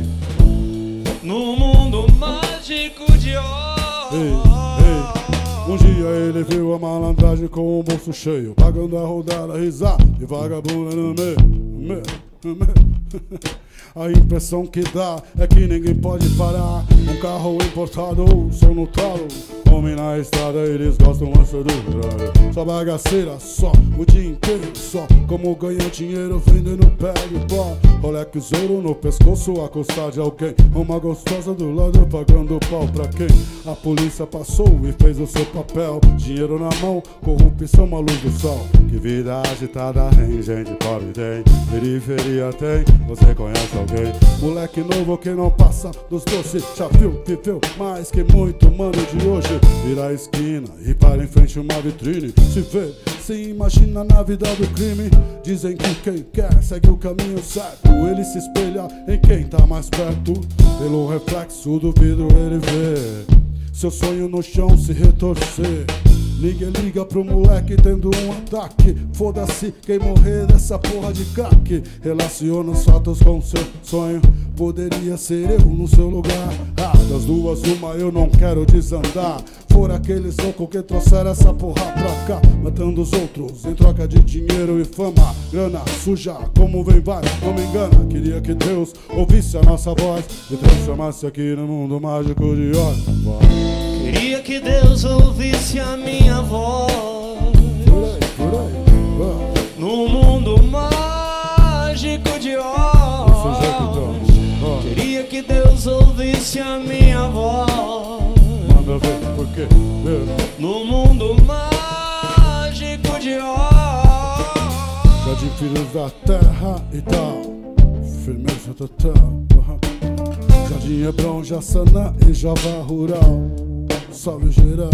No mundo mágico de Oz. Ei, ei. Um dia ele viu a malandragem com o bolso cheio, pagando a rodada, risada e vagabunda no meio, no meio, no meio. A impressão que dá é que ninguém pode parar. Um carro importado, som no talo. Homem na estrada, eles gostam mais do horário. Só bagaceira, só o dia inteiro. Só como ganha dinheiro vendendo pé de pó. Rolex ouro no pescoço, a custar de alguém. Uma gostosa do lado pagando pau pra quem? A polícia passou e fez o seu papel. Dinheiro na mão, corrupção, uma luz do sol. Que vida agitada tem, gente pobre tem. Periferia tem, você conhece alguém? Moleque novo que não passa dos doces. Já viu, viveu mais que muito mano de hoje. Vira a esquina e para em frente uma vitrine. Se vê, se imagina na vida do crime. Dizem que quem quer segue o caminho certo. Ele se espelha em quem tá mais perto. Pelo reflexo do vidro ele vê seu sonho no chão se retorcer. Liga, liga pro moleque tendo um ataque. Foda-se quem morrer dessa porra de crack. Relaciona os fatos com seu sonho. Poderia ser eu no seu lugar. Ah, das duas uma eu não quero desandar. For aqueles loucos que trouxeram essa porra pra cá, matando os outros em troca de dinheiro e fama. Grana suja como vem vai, não me engana. Queria que Deus ouvisse a nossa voz e transformasse aqui no mundo mágico de Oz. Queria que Deus ouvisse a minha voz. Por aí, por aí, ah. No mundo mágico de Oz. Desse jeito então, ah. Queria que Deus ouvisse a minha voz. Manda ver, por quê? É. No mundo mágico de Oz. Jardim Filhos da Terra e tal, firmeza total, uh-huh. Jardim Hebron, Jaçanã e Java Rural. Salve geral,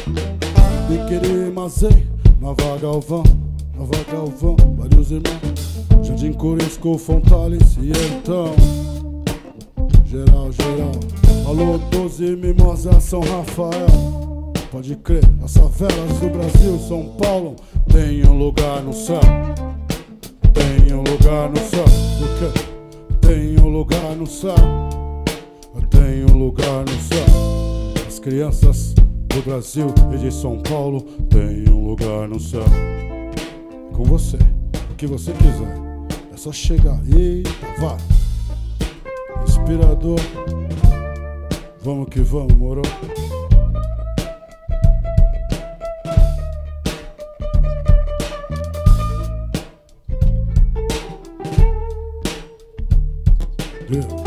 Biquiri, Mazei, Nova Galvão, Nova Galvão, vários irmãos. Jardim Corisco, Fontales e então geral, geral. Alô, doze Mimosa, São Rafael. Pode crer, as favelas do Brasil, São Paulo tem um lugar no céu. Tem um lugar no céu, porque tem um lugar no céu. Tem um lugar no céu. As crianças do Brasil e de São Paulo têm um lugar no céu. Com você, o que você quiser, é só chegar e vai. Inspirador, vamos que vamos, moro? Yeah.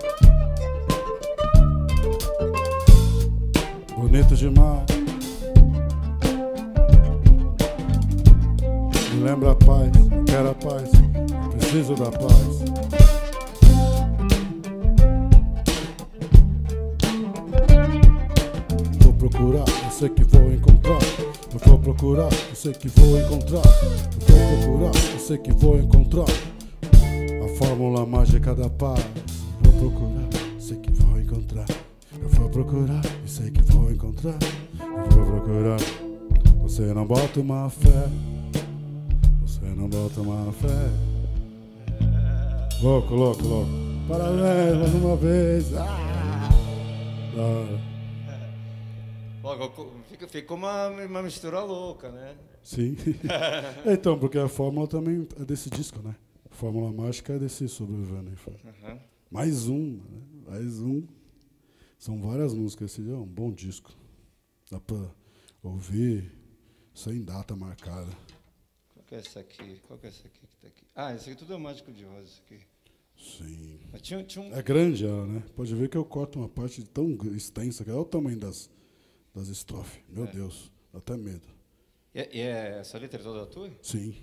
Bonito demais, lembra a paz, quero a paz, preciso da paz. Vou procurar, eu sei que vou encontrar. Eu vou procurar, eu sei que vou encontrar. Eu vou procurar, eu sei que vou encontrar a fórmula mágica da paz. Vou procurar, sei que vou encontrar. Eu vou procurar, e sei que vou encontrar. Eu vou procurar. Você não bota uma fé. Você não bota uma fé. Louco, louco, louco. Parabéns, mais uma vez. Ah! Ah. Fica, ficou uma, uma mistura louca, né? Sim. Então, porque a fórmula também é desse disco, né? A fórmula mágica é desse Sobrevivendo. Uhum. Mais um, né? Mais um. São várias músicas. Esse é um bom disco. Dá pra ouvir sem data marcada. Qual que é essa aqui? Qual que é essa aqui que tá aqui? Ah, esse aqui tudo é Mágico de Rosa, isso aqui. Sim. Tinha, tinha um... É grande ela, né? Pode ver que eu corto uma parte tão extensa, que é o tamanho das, das estrofes. Meu é. Deus, dá até medo. E, e é essa letra toda tua? Sim.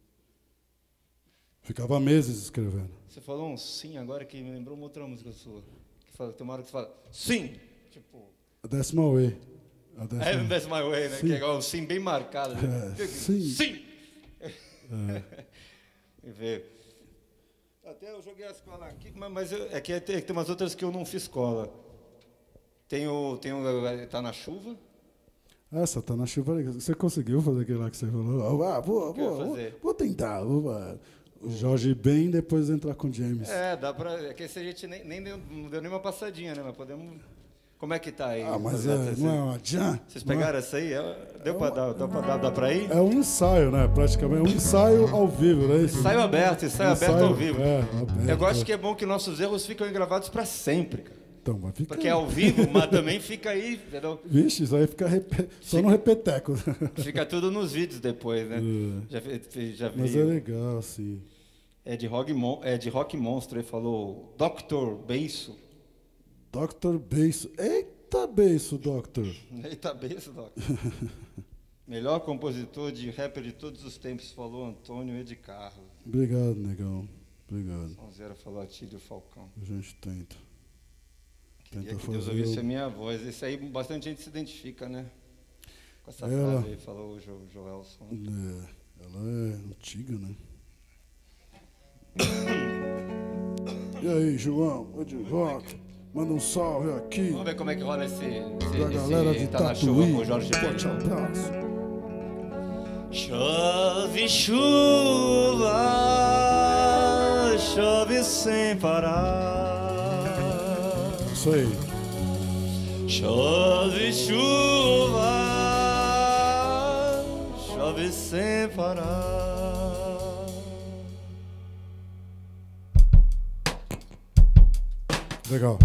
Ficava meses escrevendo. Você falou um sim agora que me lembrou uma outra música sua. Que fala, tem uma hora que você fala sim! Tipo... A Decimal Way. A Decimal... É, Decimal Way, né? Sim. Que é igual o sim bem marcado. Né? É, sim! Sim! É. E ver. Até eu joguei a escola aqui, mas eu, é que tem, tem umas outras que eu não fiz escola. Tem o, tem o Tá na Chuva. Essa, Tá na Chuva. Você conseguiu fazer aquele lá que você falou? Ah, vou, vou, vou, vou tentar. Vou, o Jorge Ben, depois entrar com o James. É, dá pra... É que esse a gente nem, nem deu, não deu nem uma passadinha, né? Mas podemos... Como é que tá aí? Ah, mas é, não é uma jam. Vocês pegaram é, essa aí? Deu é pra dar, deu pra dar, dá pra ir? É um ensaio, né? Praticamente. É um ensaio ao vivo, não é isso? Ensaio aberto, ensaio, ensaio aberto ao vivo. É, aberto. Eu gosto que é bom que nossos erros ficam gravados pra sempre, cara. Então, mas fica Porque aí. é ao vivo, mas também fica aí, entendeu? Vixe, isso aí fica rep... só fica, no repeteco. Fica tudo nos vídeos depois, né? É. Já, já vi. Mas é legal, sim. É de Rock, Mon... é de rock Monstro, ele falou doutor Beiço. doutor Beiço. Eita Beiço, Doctor. Eita Beiço, Doctor. Melhor compositor de rapper de todos os tempos, falou Antônio Ed Carlos. Obrigado, negão. Obrigado. Sonzeira falou Atílio Falcão. A gente tenta. Queria tenta que Deus ouvisse o... a minha voz. Isso aí bastante gente se identifica, né? Com essa ela... frase aí, falou o jo Joelson. É, ela é antiga, né? E aí, João? Oi de volta. Manda um salve aqui. Vamos ver como é que rola esse... esse da galera esse de Tá na Chuva com o Jorge Ben. Forte abraço. Chove chuva, chove sem parar. Isso aí. Chove chuva, chove sem parar. Legal.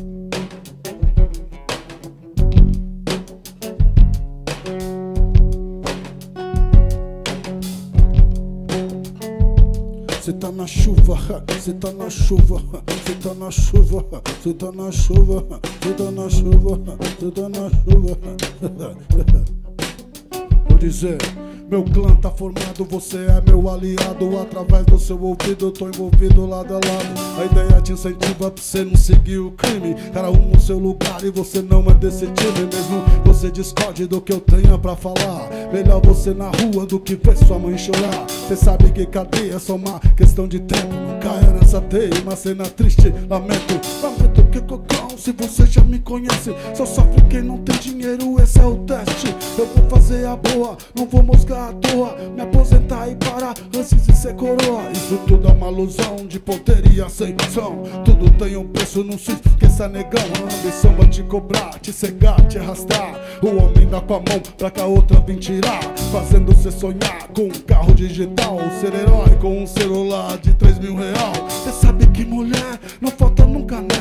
Cê tá na chuva, cê tá na chuva, cê tá na chuva, cê tá na chuva, cê tá na chuva, cê tá na chuva. Vou dizer, meu clã tá formado, você é meu aliado. Através do seu ouvido eu tô envolvido lado a lado. A ideia te incentiva pra você não seguir o crime. Cada um no seu lugar e você não é desse time. Mesmo você discorde do que eu tenha pra falar, melhor você na rua do que ver sua mãe chorar. Cê sabe que cadeia é só uma questão de tempo. Não caia nessa teia, uma cena triste. Lamento, lamento que cocão, se você já me conhece. Só sofre quem não tem dinheiro, esse é o teste. Eu vou fazer a boa, não vou moscar à toa, me aposentar e parar antes de ser coroa. Isso tudo é uma ilusão de poder e ascensão. Tudo tem um preço, não se esqueça, negão. A ambição vai te cobrar, te cegar, te arrastar. O homem dá com a mão pra que a outra vem tirar, fazendo você sonhar com um carro digital, ser herói com um celular de três mil real. Você sabe que mulher não falta nunca, né?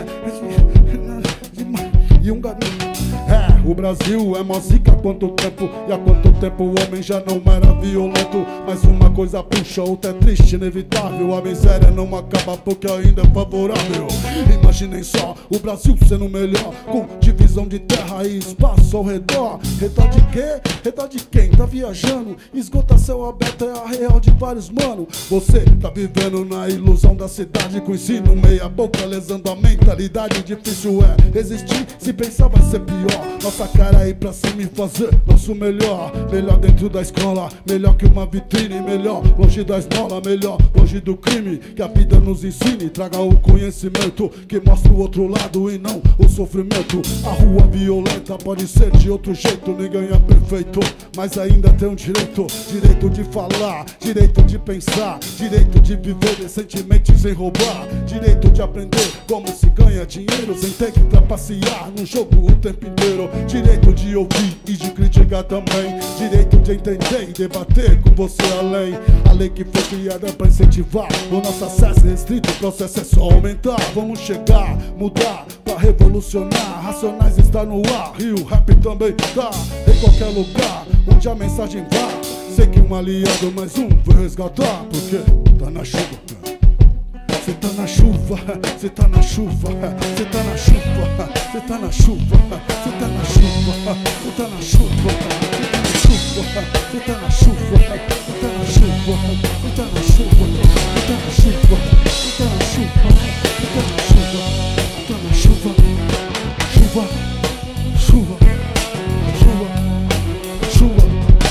E um garoto. É, o Brasil é mó zica há quanto tempo? E há quanto tempo o homem já não era violento? Mas uma coisa puxa, outra é triste, inevitável. A miséria não acaba porque ainda é favorável. Imaginem só o Brasil sendo melhor, com divisão visão de terra e espaço ao redor. Redor de quê? Redor de quem? Tá viajando, esgota céu aberto é a real de vários mano. Você tá vivendo na ilusão da cidade, com ensino meia boca, lesando a mentalidade. Difícil é resistir, se pensar vai ser pior. Nossa cara aí pra cima e fazer nosso melhor. Melhor dentro da escola, melhor que uma vitrine. Melhor longe da esmola, melhor longe do crime. Que a vida nos ensine, traga o conhecimento que mostra o outro lado e não o sofrimento. A rua violenta pode ser de outro jeito, ninguém é perfeito, mas ainda tem um direito. Direito de falar, direito de pensar, direito de viver decentemente sem roubar, direito de aprender como se ganha dinheiro sem ter que trapacear no jogo o tempo inteiro. Direito de ouvir e de criticar também, direito de entender e debater com você além. A lei que foi criada pra incentivar o nosso acesso restrito, o processo é só aumentar. Vamos chegar, mudar, pra revolucionar. Racionais está no ar e o rap também tá em qualquer lugar onde a mensagem vá. Sei que um aliado mais um vai resgatar, porque tá na chuva. Cê tá na chuva, cê tá na chuva, cê tá na chuva, cê tá na chuva, cê tá na chuva, cê tá na chuva, cê tá na chuva, cê tá na chuva, cê tá na chuva, cê tá na chuva, cê tá na chuva, cê tá na chuva, cê tá na chuva, chuva, chuva, chuva, chuva,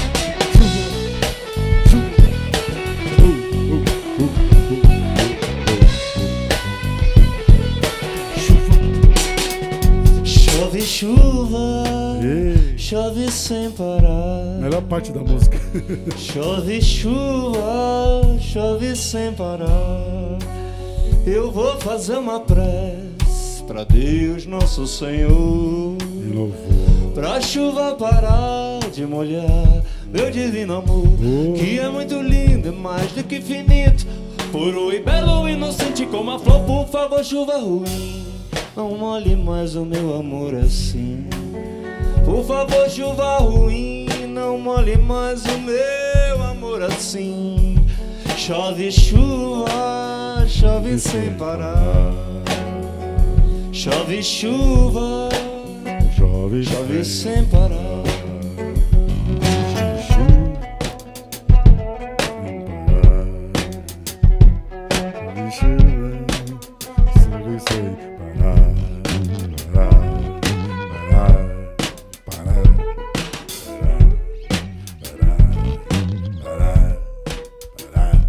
Chove chuva, Ei. chove sem parar. Melhor parte da música. Chove chuva, chove sem parar. Eu vou fazer uma prece pra Deus nosso Senhor, De novo. pra chuva parar de molhar meu divino amor, Oh. que é muito lindo, é mais do que infinito, puro e belo, inocente como a flor. Por favor, chuva ruim, não molhe mais o meu amor assim. Por favor, chuva ruim, não molhe mais o meu amor assim. Chove chuva, chove sem parar. Chove chuva, Chove, chove sem parar. Chove sem parar. Parar, parar, parar, parar, parar.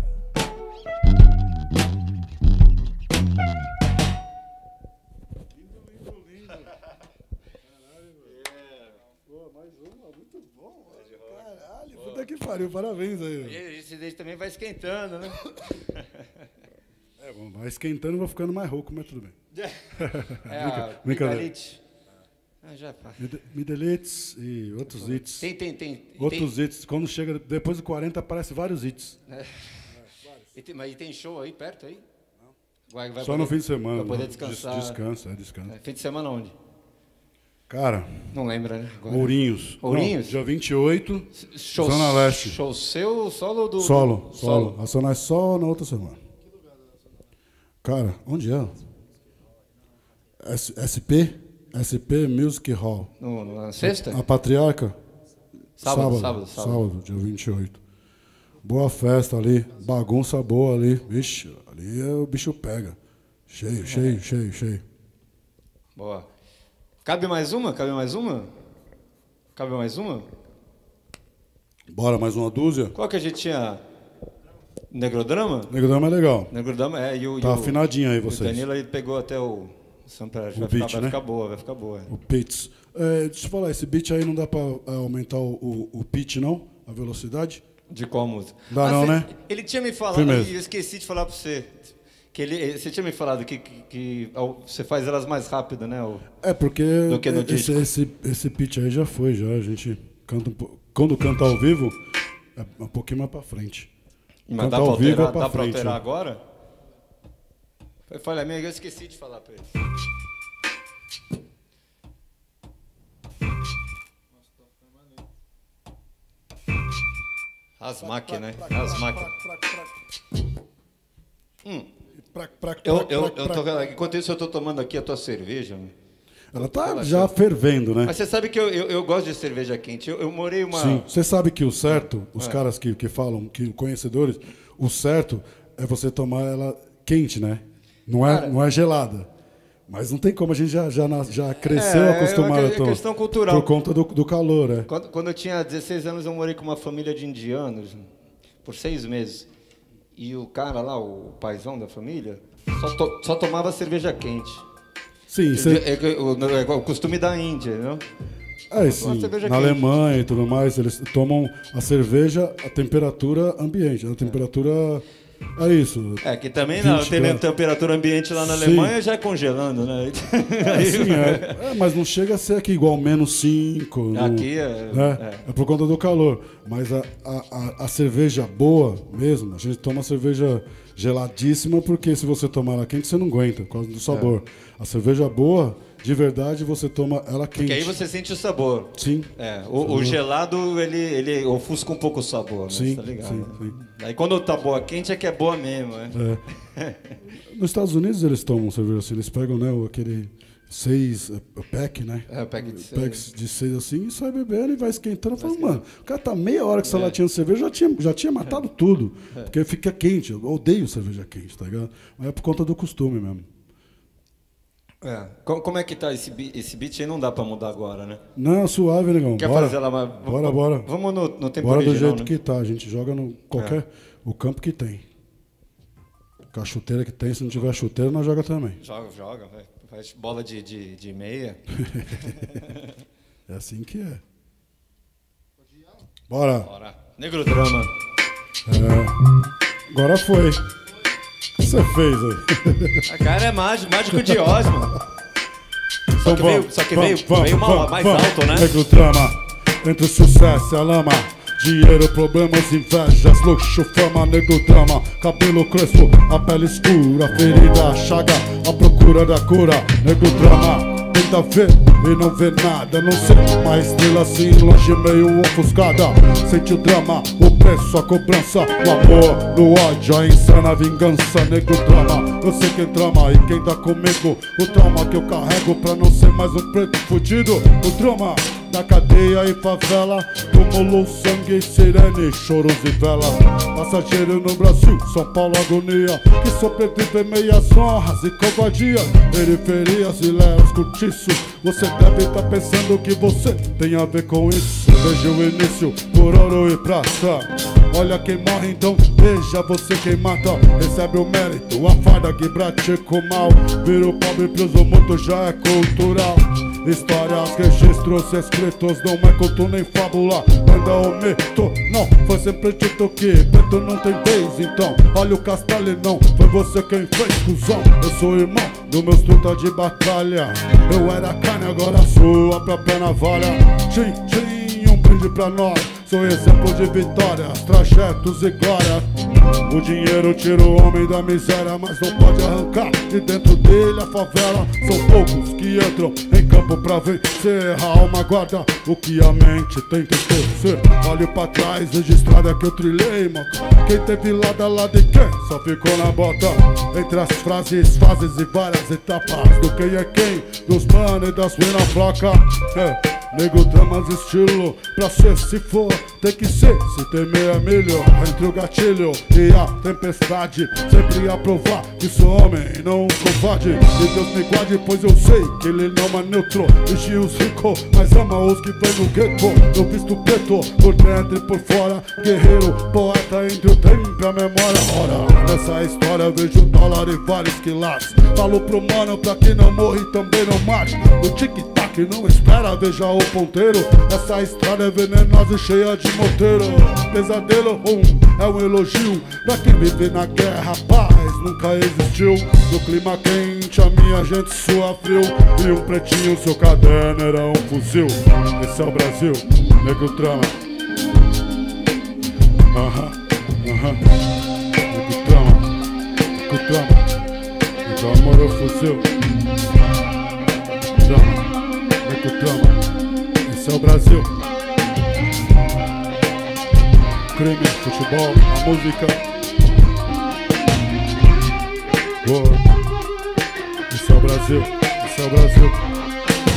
Pô, mais uma, muito bom. Caralho, puta que pariu, parabéns aí. Esse daí também vai esquentando, né? É, bom, vai esquentando e vou ficando mais rouco, mas tudo bem. É a Brincadeira. Migalite. Ah, já pá. Midelites e outros hits. Tem, tem, tem. Outros tem, hits. Quando chega depois do quarenta, aparece vários hits. e tem, mas e tem show aí perto aí? Vai, vai Só poder, no fim de semana. Vai poder né? descansar. Des- Descansa, é, descansa. É, fim de semana onde? Cara, Não lembra, né? Agora. Ourinhos. Ourinhos? Não, dia vinte e oito, Show, Zona Leste. Show seu, solo do... solo, do- solo. Acionar só na outra semana. Cara, onde é? S- SP? S P Music Hall. No, no- na sexta? A Patriarca? Sábado, sábado, sábado. Sábado, dia vinte e oito. Boa festa ali, bagunça boa ali. Vixe, ali é o bicho pega. Cheio, cheio, cheio, cheio. Boa. Cabe mais uma? Cabe mais uma? Cabe mais uma? Bora, mais uma dúzia? Qual que a gente tinha? Negrodrama? Negodrama é legal. Negrodrama, é. E o, Tá e o- afinadinho aí o vocês. Danilo aí pegou até o... Sampler, vai, O ficar, beat, vai né? ficar boa, vai ficar boa. O pitch. É, deixa eu falar, esse beat aí não dá pra é, aumentar o, o, o pitch, não? A velocidade? De qual música? Dá não, cê- né? Ele tinha me falado, Firmeza. e eu esqueci de falar pra você. Que ele, você tinha me falado que, que, que ao- você faz elas mais rápido, né? O- É, porque Do que no esse, disco. esse, esse pitch aí já foi, já. A gente canta um po- quando canta ao vivo, é um pouquinho mais pra frente. Mas Canta dá pra ao vivo alterar, é pra dá pra frente, alterar né? agora? Foi falha minha, eu esqueci de falar pra ele. As máquinas, né? As máquinas. Hum. Prac, prac, Eu, prac, eu, prac, eu prac. tô, enquanto isso, eu tô tomando aqui a tua cerveja. meu. Ela tá já fervendo, né? Mas você sabe que eu, eu, eu gosto de cerveja quente. Eu, eu morei uma... Sim, você sabe que o certo, os é. caras que, que falam, que conhecedores, o certo é você tomar ela quente, né? Não é, Cara, não é gelada. Mas não tem como, a gente já, já, já cresceu é, acostumado é a tomar. É questão cultural. Por conta do, do calor, é. Quando, quando eu tinha dezesseis anos, eu morei com uma família de indianos por seis meses. E o cara lá, o paizão da família, só, to, só tomava cerveja quente. Sim, cê... é, é, o, é o costume da Índia, não? É, sim. Na quente. Alemanha e tudo mais, eles tomam a cerveja a temperatura ambiente, a temperatura... É isso. É, que também não, tem a temperatura ambiente lá na Alemanha, sim, já é congelando, né? É, sim, é. É, mas não chega a ser aqui igual menos cinco. Aqui é, né? é. É por conta do calor. Mas a, a, a cerveja boa mesmo, a gente toma cerveja geladíssima, porque se você tomar ela quente, você não aguenta, por causa do sabor. É. A cerveja boa, de verdade, você toma ela quente. Porque aí você sente o sabor. Sim. É, o, o gelado, ele, ele ofusca um pouco o sabor, né? Sim, tá ligado? Sim, sim. Aí quando tá boa quente é que é boa mesmo, né? É. Nos Estados Unidos eles tomam cerveja assim, eles pegam, né, aquele seis, uh, pack, né? É, o pack de seis. Packs de seis assim, e sai bebendo e vai esquentando. Fala, mano, o cara tá meia hora com essa é. latinha de cerveja, já tinha, já tinha matado é. tudo. É. Porque fica quente, eu odeio cerveja quente, tá ligado? Mas é por conta do costume mesmo. É. Como é que tá esse beat? Esse beat aí não dá pra mudar agora, né? Não, suave, negão. Quer bora. fazer ela mais... Bora, bora. Vamos no, no tempo bora original, do jeito né? que tá. A gente joga no qualquer... É. O campo que tem. Com a chuteira que tem, se não tiver chuteira, nós joga também. Joga, joga. Faz bola de, de, de meia. É assim que é. Bora. Bora. Negro Drama. É. Agora foi. O que você fez aí? A cara é mágico, mágico de Oz, mano. Só então, que vamos, veio, só que vamos, veio, vamos, veio vamos, mais vamos, alto, né? Negro Drama, entre o sucesso e a lama. Dinheiro, problemas, invejas, luxo, fama, negro drama. Cabelo crespo, a pele escura, ferida, a chaga, a procura da cura. Negro drama, tenta ver e não vê nada. Não sei, uma estrela assim, longe, meio ofuscada. Sente o drama, o preço, a cobrança, o amor, no ódio, a insana vingança. Negro drama, eu sei quem trama e quem tá comigo. O trauma que eu carrego pra não ser mais um preto fudido. O drama da cadeia e favela, acumulou sangue, sirene, choros e vela. Passageiro no Brasil, São Paulo agonia, que sobrevive meias honras e covardia. Periferias e leros cortiços, você deve estar pensando que você tem a ver com isso. Veja o início, por ouro e prata. Olha quem morre, então veja você quem mata. Recebe o mérito, a farda que pratica o mal. Vira o pobre preso morto, já é cultural. Histórias, registros escritos, não é conto nem fábula, manda o mito. Não, foi sempre dito que preto não tem vez. Então, olha o Castelinão, foi você quem fez, cuzão. Eu sou irmão dos meus truta de batalha. Eu era carne, agora sou a própria navalha. Tchim, tchim, um brinde pra nós. Sou exemplo de vitórias, trajetos e glórias. O dinheiro tira o homem da miséria, mas não pode arrancar de dentro dele a favela. São poucos que entram em campo pra vencer. A alma guarda o que a mente tem que esquecer. Olhe pra trás, registrada que eu trilhei, mano. Quem teve lado a lado e quem só ficou na bota. Entre as frases, fases e várias etapas do quem é quem, dos mano e das mina placa. É. Nego dramas estilo, pra ser se for, tem que ser, se temer é melhor. Entre o gatilho e a tempestade, sempre a provar que sou homem e não um covarde. E Deus me guarde, pois eu sei que ele não é neutro. Vigia os ricos, mas ama os que vêm no gueto. Eu visto preto, por dentro e por fora. Guerreiro, poeta entre o tempo e a memória. Ora, nessa história eu vejo dólar e vários quilates. Falo pro mano pra que não morre e também não mate. O tic-tac que não espera, veja o ponteiro. Essa estrada é venenosa e cheia de moteiro. Pesadelo, um, é um elogio pra quem vive na guerra, paz nunca existiu. No clima quente a minha gente sua frio. E um pretinho, seu caderno era um fuzil. Esse é o Brasil, Negro Drama. Aham, aham. Negro Drama, Negro Drama. Então amor é o fuzil. Drama. Esse é o Brasil. Crime, futebol, a música. Oh. Esse é o Brasil. Esse é o Brasil.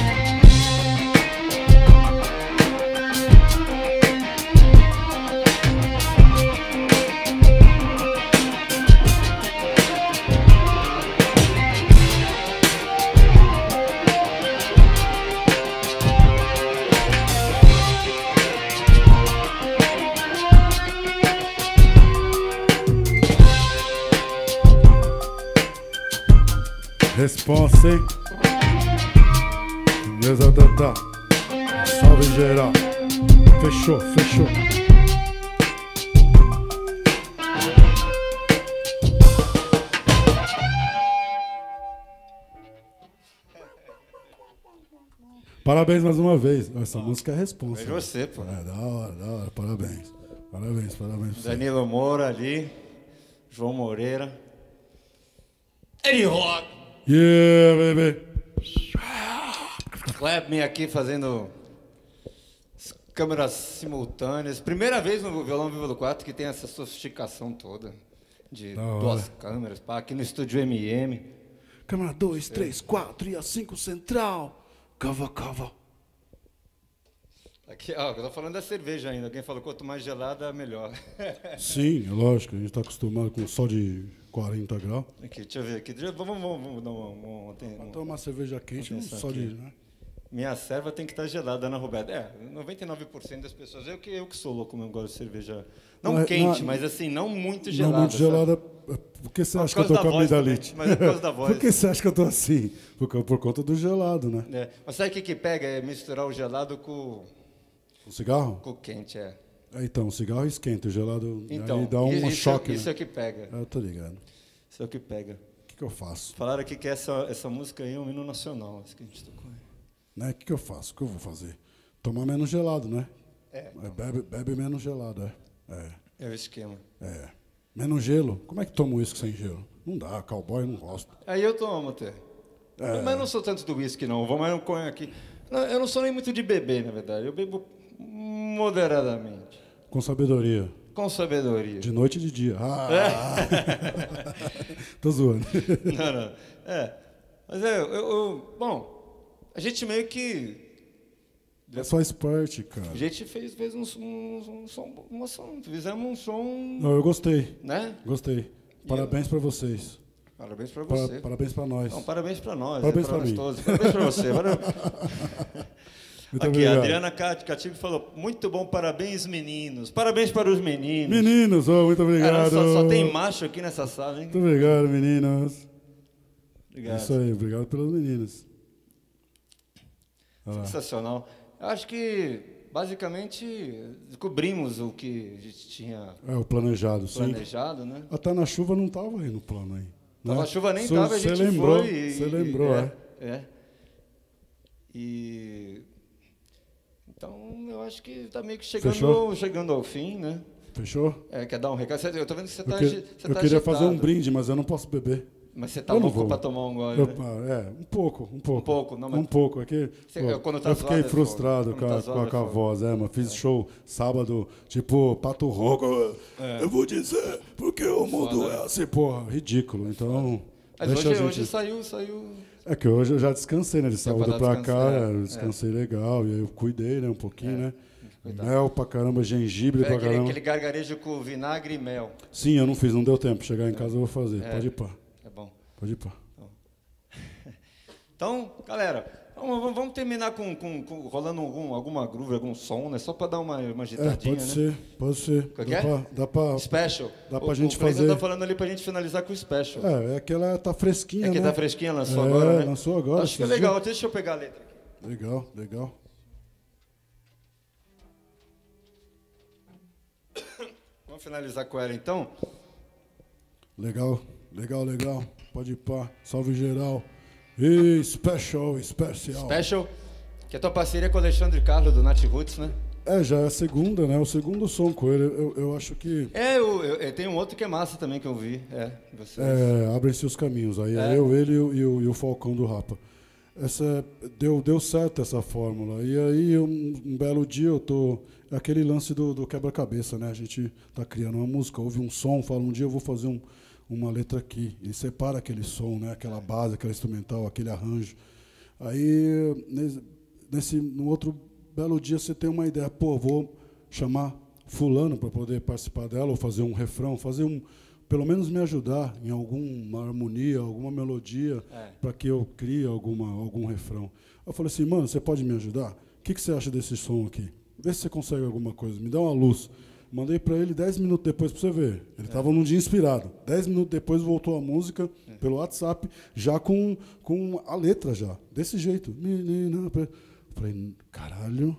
Responsa, hein? Beleza, Tata? Salve geral. Fechou, fechou. Parabéns mais uma vez. Essa música é a responsa. É você, pô. É, da hora, da hora. Parabéns. Parabéns, parabéns. Danilo Moura ali. João Moreira. Eddie Rock. Yeah, baby. Clap Me aqui fazendo câmeras simultâneas. Primeira vez no Violão Viva do quatro que tem essa sofisticação toda. De Da hora. duas câmeras. Pá, aqui no estúdio M M. Câmera dois, três, quatro e a cinco central. Cava, cava. Aqui, ó, eu tô falando da cerveja ainda. Alguém falou quanto mais gelada, melhor. Sim, é lógico. A gente tá acostumado com sol de quarenta graus. Aqui, deixa eu ver aqui. Vamos, vamos, vamos dar uma, uma, tem- Vamos um- tomar cerveja quente, um atenção sol de... aqui. Né? Minha serva tem que estar gelada, Ana Roberta. É, noventa e nove por cento das pessoas. Eu que, eu que sou louco mesmo, gosto de cerveja. Não Não é- quente, não é- mas assim, não muito gelada. Não muito sabe? gelada. Por que você Por acha que eu causa tô da com voz também, amidalite? mas é por causa da voz. Por que você acha que eu tô assim? Por, ca- por conta do gelado, né? É, mas sabe o que, que pega? É misturar o gelado com, O cigarro? com o quente, é. É, então, o cigarro esquenta, o gelado Então, aí dá um isso, choque. é, isso né? é o que pega. Eu tô ligado. Isso é o que pega. O que, que eu faço? Falaram aqui que essa, essa música aí é um hino nacional. Essa que a gente tocou. Né? O que, que eu faço? O que eu vou fazer? Tomar menos gelado, né? É, É, bebe, bebe menos gelado, é. É. é o esquema. É. Menos gelo. Como é que toma uísque sem gelo? Não dá, cowboy não gosta. Aí eu tomo até. É. Mas eu não sou tanto do uísque, não. Vou mais um conhaque. Não, eu não sou nem muito de beber, na verdade. Eu bebo moderadamente. Com sabedoria. Com sabedoria. De noite e de dia. Ah! É. Tô zoando. Não, não. É. Mas é, eu, eu- bom, a gente meio que. É só esporte, cara. A gente fez, fez um, um, um som. Uma som fizemos um som. Não, eu gostei. Né? Gostei. Parabéns pra vocês. Parabéns pra Pa- você. parabéns pra nós. Não, parabéns pra nós. Parabéns é, pra pra nós mim. todos. Parabéns pra você. Valeu. Muito Aqui, obrigado. a Adriana Cat- Cativo falou: muito bom, parabéns, meninos. Parabéns para os meninos. Meninos, oh, muito Caramba, obrigado. só, só tem macho aqui nessa sala, hein? Muito obrigado, meninos. Obrigado. Isso aí, obrigado pelos meninos. Olha lá. Sensacional. Eu acho que, basicamente, cobrimos o que a gente tinha É, o planejado, sim. planejado, né? Até na chuva não tava aí no plano aí. Tava, né? a chuva nem Cê- tava, a cê gente lembrou, foi. e- Você lembrou, é. é. É. E... Então, eu acho que está meio que chegando, Fechou? chegando ao fim, né? Fechou? É, quer dar um recado? Você- Eu tô vendo que você Eu, tá, que- agi- você eu tá queria agitado. fazer um brinde, mas eu não posso beber. Mas você tá Eu não louco vou. para tomar um gole, Eu- né? é, um pouco, um pouco. Um pouco, não, mas- Um pouco. É que, Você- pô, quando tá eu zoado fiquei é frustrado fogo. com, Quando a, tá zoado com a- é com a fogo. voz, é, mas fiz show sábado, tipo, Pato Rouco. É. Eu vou dizer, porque o mundo foda, é assim, porra, ridículo. Então, Mas deixa hoje, a hoje gente... saiu, saiu... É que hoje eu já descansei, né? De Deu pra sábado dar pra descanso, cá, é, eu descansei legal, e aí eu cuidei, né, um pouquinho, É, né? cuidar. Mel pra caramba, gengibre É pra aquele, caramba. aquele gargarejo com vinagre e mel. Sim, eu não fiz, não deu tempo. Chegar em casa eu vou fazer. É. Pode ir pá, É bom. pode ir pá. Então, galera, vamos, vamos terminar com, com, com rolando algum, alguma groove, algum som, né? Só para dar uma, uma É, agitadinha, pode né? ser, pode ser. Qual que Dá é? pra, dá pra... Special. Dá pra o, gente o Cleiton fazer- tá falando ali pra gente finalizar com o Special. É, é que ela tá fresquinha, É que né? tá fresquinha, lançou É, agora, né? lançou agora, Acho que é esses legal, deixa eu pegar a letra aqui. Legal, legal. Vamos finalizar com ela então? Legal, legal, legal. Pode ir pá. Salve geral. E special, especial. Special, que é tua parceria com o Alexandre Carlos do Nat Roots, né? É, já é a segunda, né? O segundo som com ele. Eu, eu acho que É, eu, eu, eu- tem um outro que é massa também que eu vi. É, vocês. é, abrem-se os caminhos. Aí é, É. eu, ele e o, e o, e o Falcão do Rapa. Essa, deu, deu certo essa fórmula. E aí, um, um belo dia, eu tô... Aquele lance do, do quebra-cabeça, né? A gente tá criando uma música, ouve um som, fala, um dia eu vou fazer um, uma letra aqui. E separa aquele som, né? Aquela base, aquela instrumental, aquele arranjo. Aí, nesse, nesse, no outro belo dia, você tem uma ideia. Pô, vou chamar fulano para poder participar dela, ou fazer um refrão, fazer um... Pelo menos me ajudar em alguma harmonia, alguma melodia, É. para que eu crie alguma, algum refrão. Eu falei assim, mano, você pode me ajudar? O que, que você acha desse som aqui? Vê se você consegue alguma coisa, me dá uma luz. Mandei pra ele dez minutos depois, pra você ver. Ele tava num dia inspirado. Dez minutos depois voltou a música pelo WhatsApp, já com, com a letra já. Desse jeito. Menina. Falei, caralho.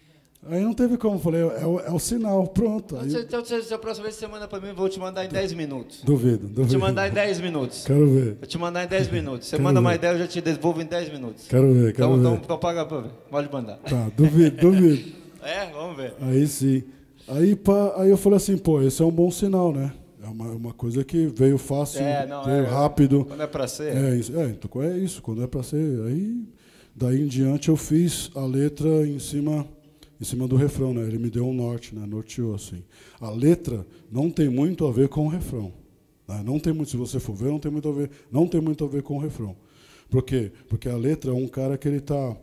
Aí não teve como, falei, é o, é o sinal, pronto. Aí... Então, se a próxima vez que você manda pra mim, eu vou te mandar em dez minutos. Duvido, duvido. Vou te mandar em dez minutos. Quero ver. Vou te mandar em dez minutos. Você Quero manda ver. uma ideia, eu já te devolvo em dez minutos. Quero ver, quero então, ver. Então, então paga pra ver. Pode mandar. Tá, duvido, duvido. É, vamos ver. Aí sim. Aí, pá, aí eu falei assim, pô, esse é um bom sinal, né? É uma, uma coisa que veio fácil, é, não, veio é, rápido. Quando é pra ser. É isso, é, então é isso, quando é pra ser. Aí, daí em diante, eu fiz a letra em cima... em cima do refrão, né? Ele me deu um norte, né? Norteou, assim. A letra não tem muito a ver com o refrão. Né? Não tem muito, se você for ver, não tem muito a ver, não tem muito a ver com o refrão. Por quê? Porque a letra é um cara que ele tá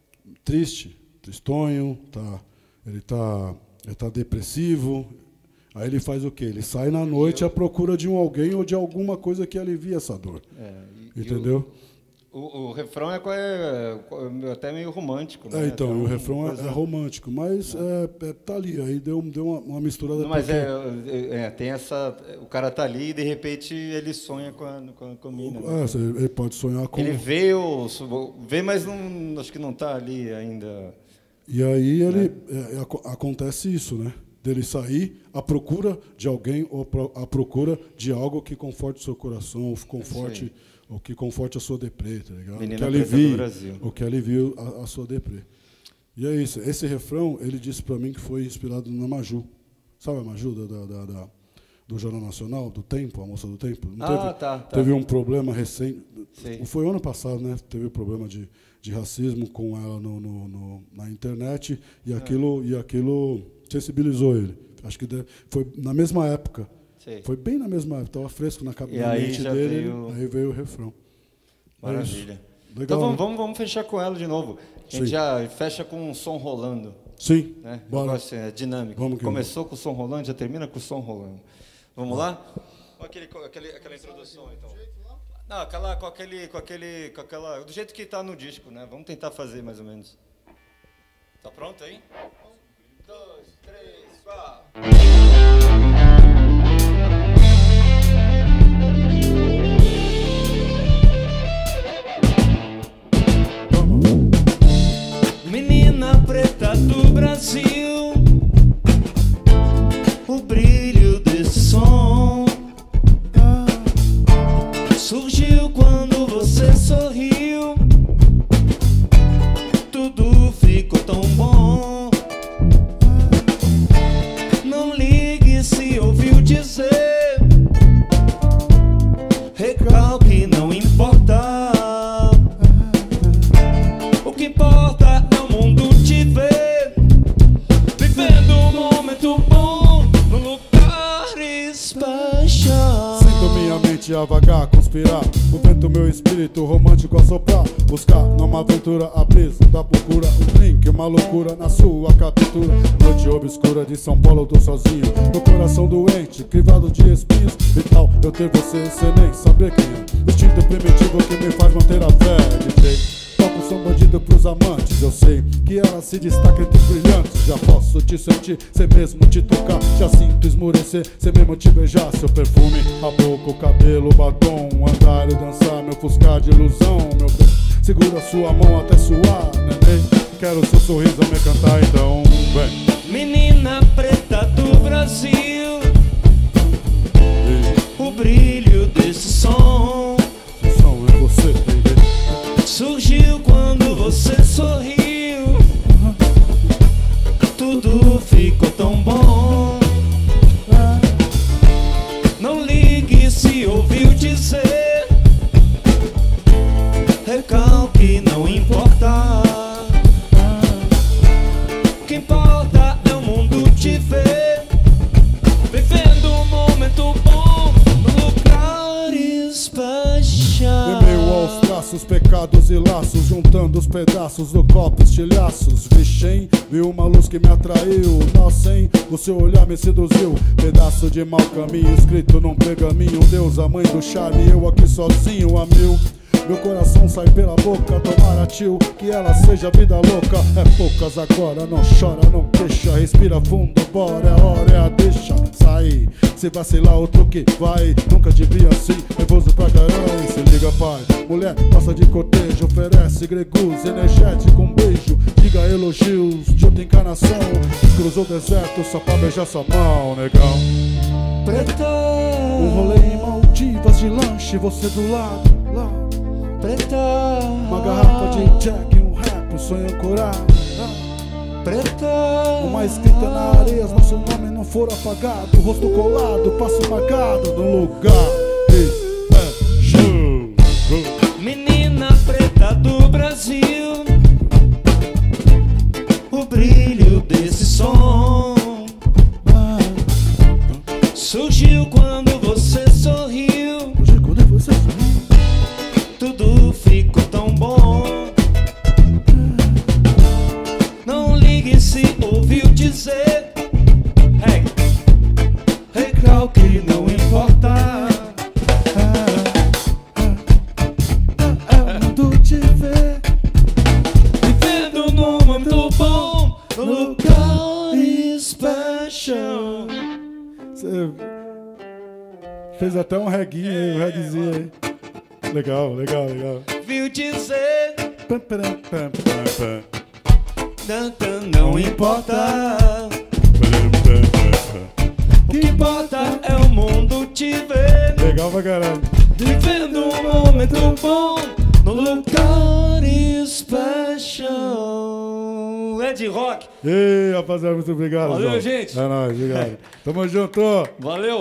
triste, tristonho, tá, ele tá, ele tá depressivo. Aí ele faz o quê? Ele sai na noite à procura de um alguém ou de alguma coisa que alivie essa dor. É, e, entendeu? O, o, o refrão é, é, é até meio romântico, né? É, então, então, o refrão é, coisa... é romântico, mas é, é, tá ali, aí deu, deu uma, uma misturada. Não, mas porque... é, é, tem essa... O cara tá ali e, de repente, ele sonha com a, com a, com a mina. Né? É, ele pode sonhar com... Ele vê, o, vê mas não, acho que não tá ali ainda. E aí ele, né? é, é, acontece isso, né? Dele sair à procura de alguém ou à procura de algo que conforte o seu coração, conforte... O que conforte a sua deprê, tá ligado? Menina o que alivie, do Brasil. O que alivia a, a sua deprê. E é isso. Esse refrão, ele disse para mim que foi inspirado na Maju. Sabe a Maju, da, da, da, do Jornal Nacional, do Tempo, a moça do Tempo? Não ah, teve, tá, tá. Teve um problema recente. Sim. Foi ano passado, né? Teve um problema de, de racismo com ela no, no, no, na internet e aquilo, ah. e aquilo sensibilizou ele. Acho que foi na mesma época. Sei. Foi bem na mesma época, estava fresco na cabeça dele, veio... aí veio o refrão. Maravilha. É então vamos, vamos, vamos fechar com ela de novo. A gente Sim. já fecha com um som rolando. Sim, né? bora. Gosto, é dinâmico. Vamos Começou vamos. com o som rolando, já termina com o som rolando. Vamos lá? Com aquele, aquele, aquela introdução, então. Não, aquela, com aquele, com aquele, com aquela, do jeito que está no disco, né? Vamos tentar fazer mais ou menos. Tá pronto aí? Um, dois, três, quatro. Menina preta do Brasil, o brilho desse som surgiu quando você sorriu. Tudo ficou tão bom. Não ligue se ouviu dizer, recalque, não importa. O que importa é o mundo te ver, vivendo um momento bom, num lugar especial. Sinto minha mente a vagar, conspirar, o vento meu espírito romântico a soprar, buscar numa aventura a brisa da procura, um drink, uma loucura na sua captura. Noite obscura de São Paulo, eu tô sozinho, no coração doente, crivado de espinhos e tal. Eu ter você sem nem saber quem é, instinto primitivo que me faz manter a fé. D J toco som bandido pros amantes, eu sei que ela se destaca entre os brilhantes. Já posso te sentir, sem mesmo te tocar, já sinto esmurecer, sem mesmo te beijar. Seu perfume, a boca, o cabelo, o batom, andar e dançar, meu fuscar de ilusão. Meu bem, segura sua mão até suar, neném, quero seu sorriso a me cantar, então vem. Menina preta do Brasil, e... o brilho desse som, esse som é você, baby. Surgiu quando você sorriu. Tudo ficou tão bom. Não ligue se ouviu dizer, recalque, não importa. O que importa é o mundo te ver, vivendo um momento bom, num lugar especial. Em meio aos traços, pecados e laços, juntando os pedaços do copo, estilhaços. Vichem, vi uma luz que me atraiu. Nossa, hein, o seu olhar me seduziu. Pedaço de mau caminho escrito num pergaminho. Deus, a mãe do charme, eu aqui sozinho a mil. Meu coração sai pela boca, tomara tio, que ela seja vida louca. É poucas agora, não chora, não queixa, respira fundo, bora, é hora, é a deixa sair. Se vacilar outro que vai, nunca devia assim, nervoso pra caralho. Se liga pai, mulher passa de cortejo, oferece gregus, energético, um beijo, diga elogios de outra encarnação. Cruzou o deserto só pra beijar sua mão, negão. Preta, Um rolê em Maldivas de lanche, você do lado, lá. preta, Uma garrafa de Jack, um rap, um sonho ancorado. preta, Uma escrita na areia, mas seu nome não for apagado. Rosto colado, passo marcado no lugar. Ei, é, show. menina preta do Brasil, o brilho desse som surgiu quando você sorriu, Hoje quando você sorri, tudo ficou tão bom. Não ligue se ouviu dizer, hey, recalque, não importa. é mundo te ver. Vivendo num momento bom, num lugar special. Você fez até um reguinho aí, um reguezinho aí. Legal, legal, legal. Viu dizer, Pam, pam, pam, pam, pam. não, não, não importa. O que importa é o mundo te ver. Legal pra caralho. Vivendo um momento bom, no lugar special. É de rock. Ei, rapaziada, muito obrigado. Valeu, João. gente. É nóis, obrigado. Tamo junto. Valeu.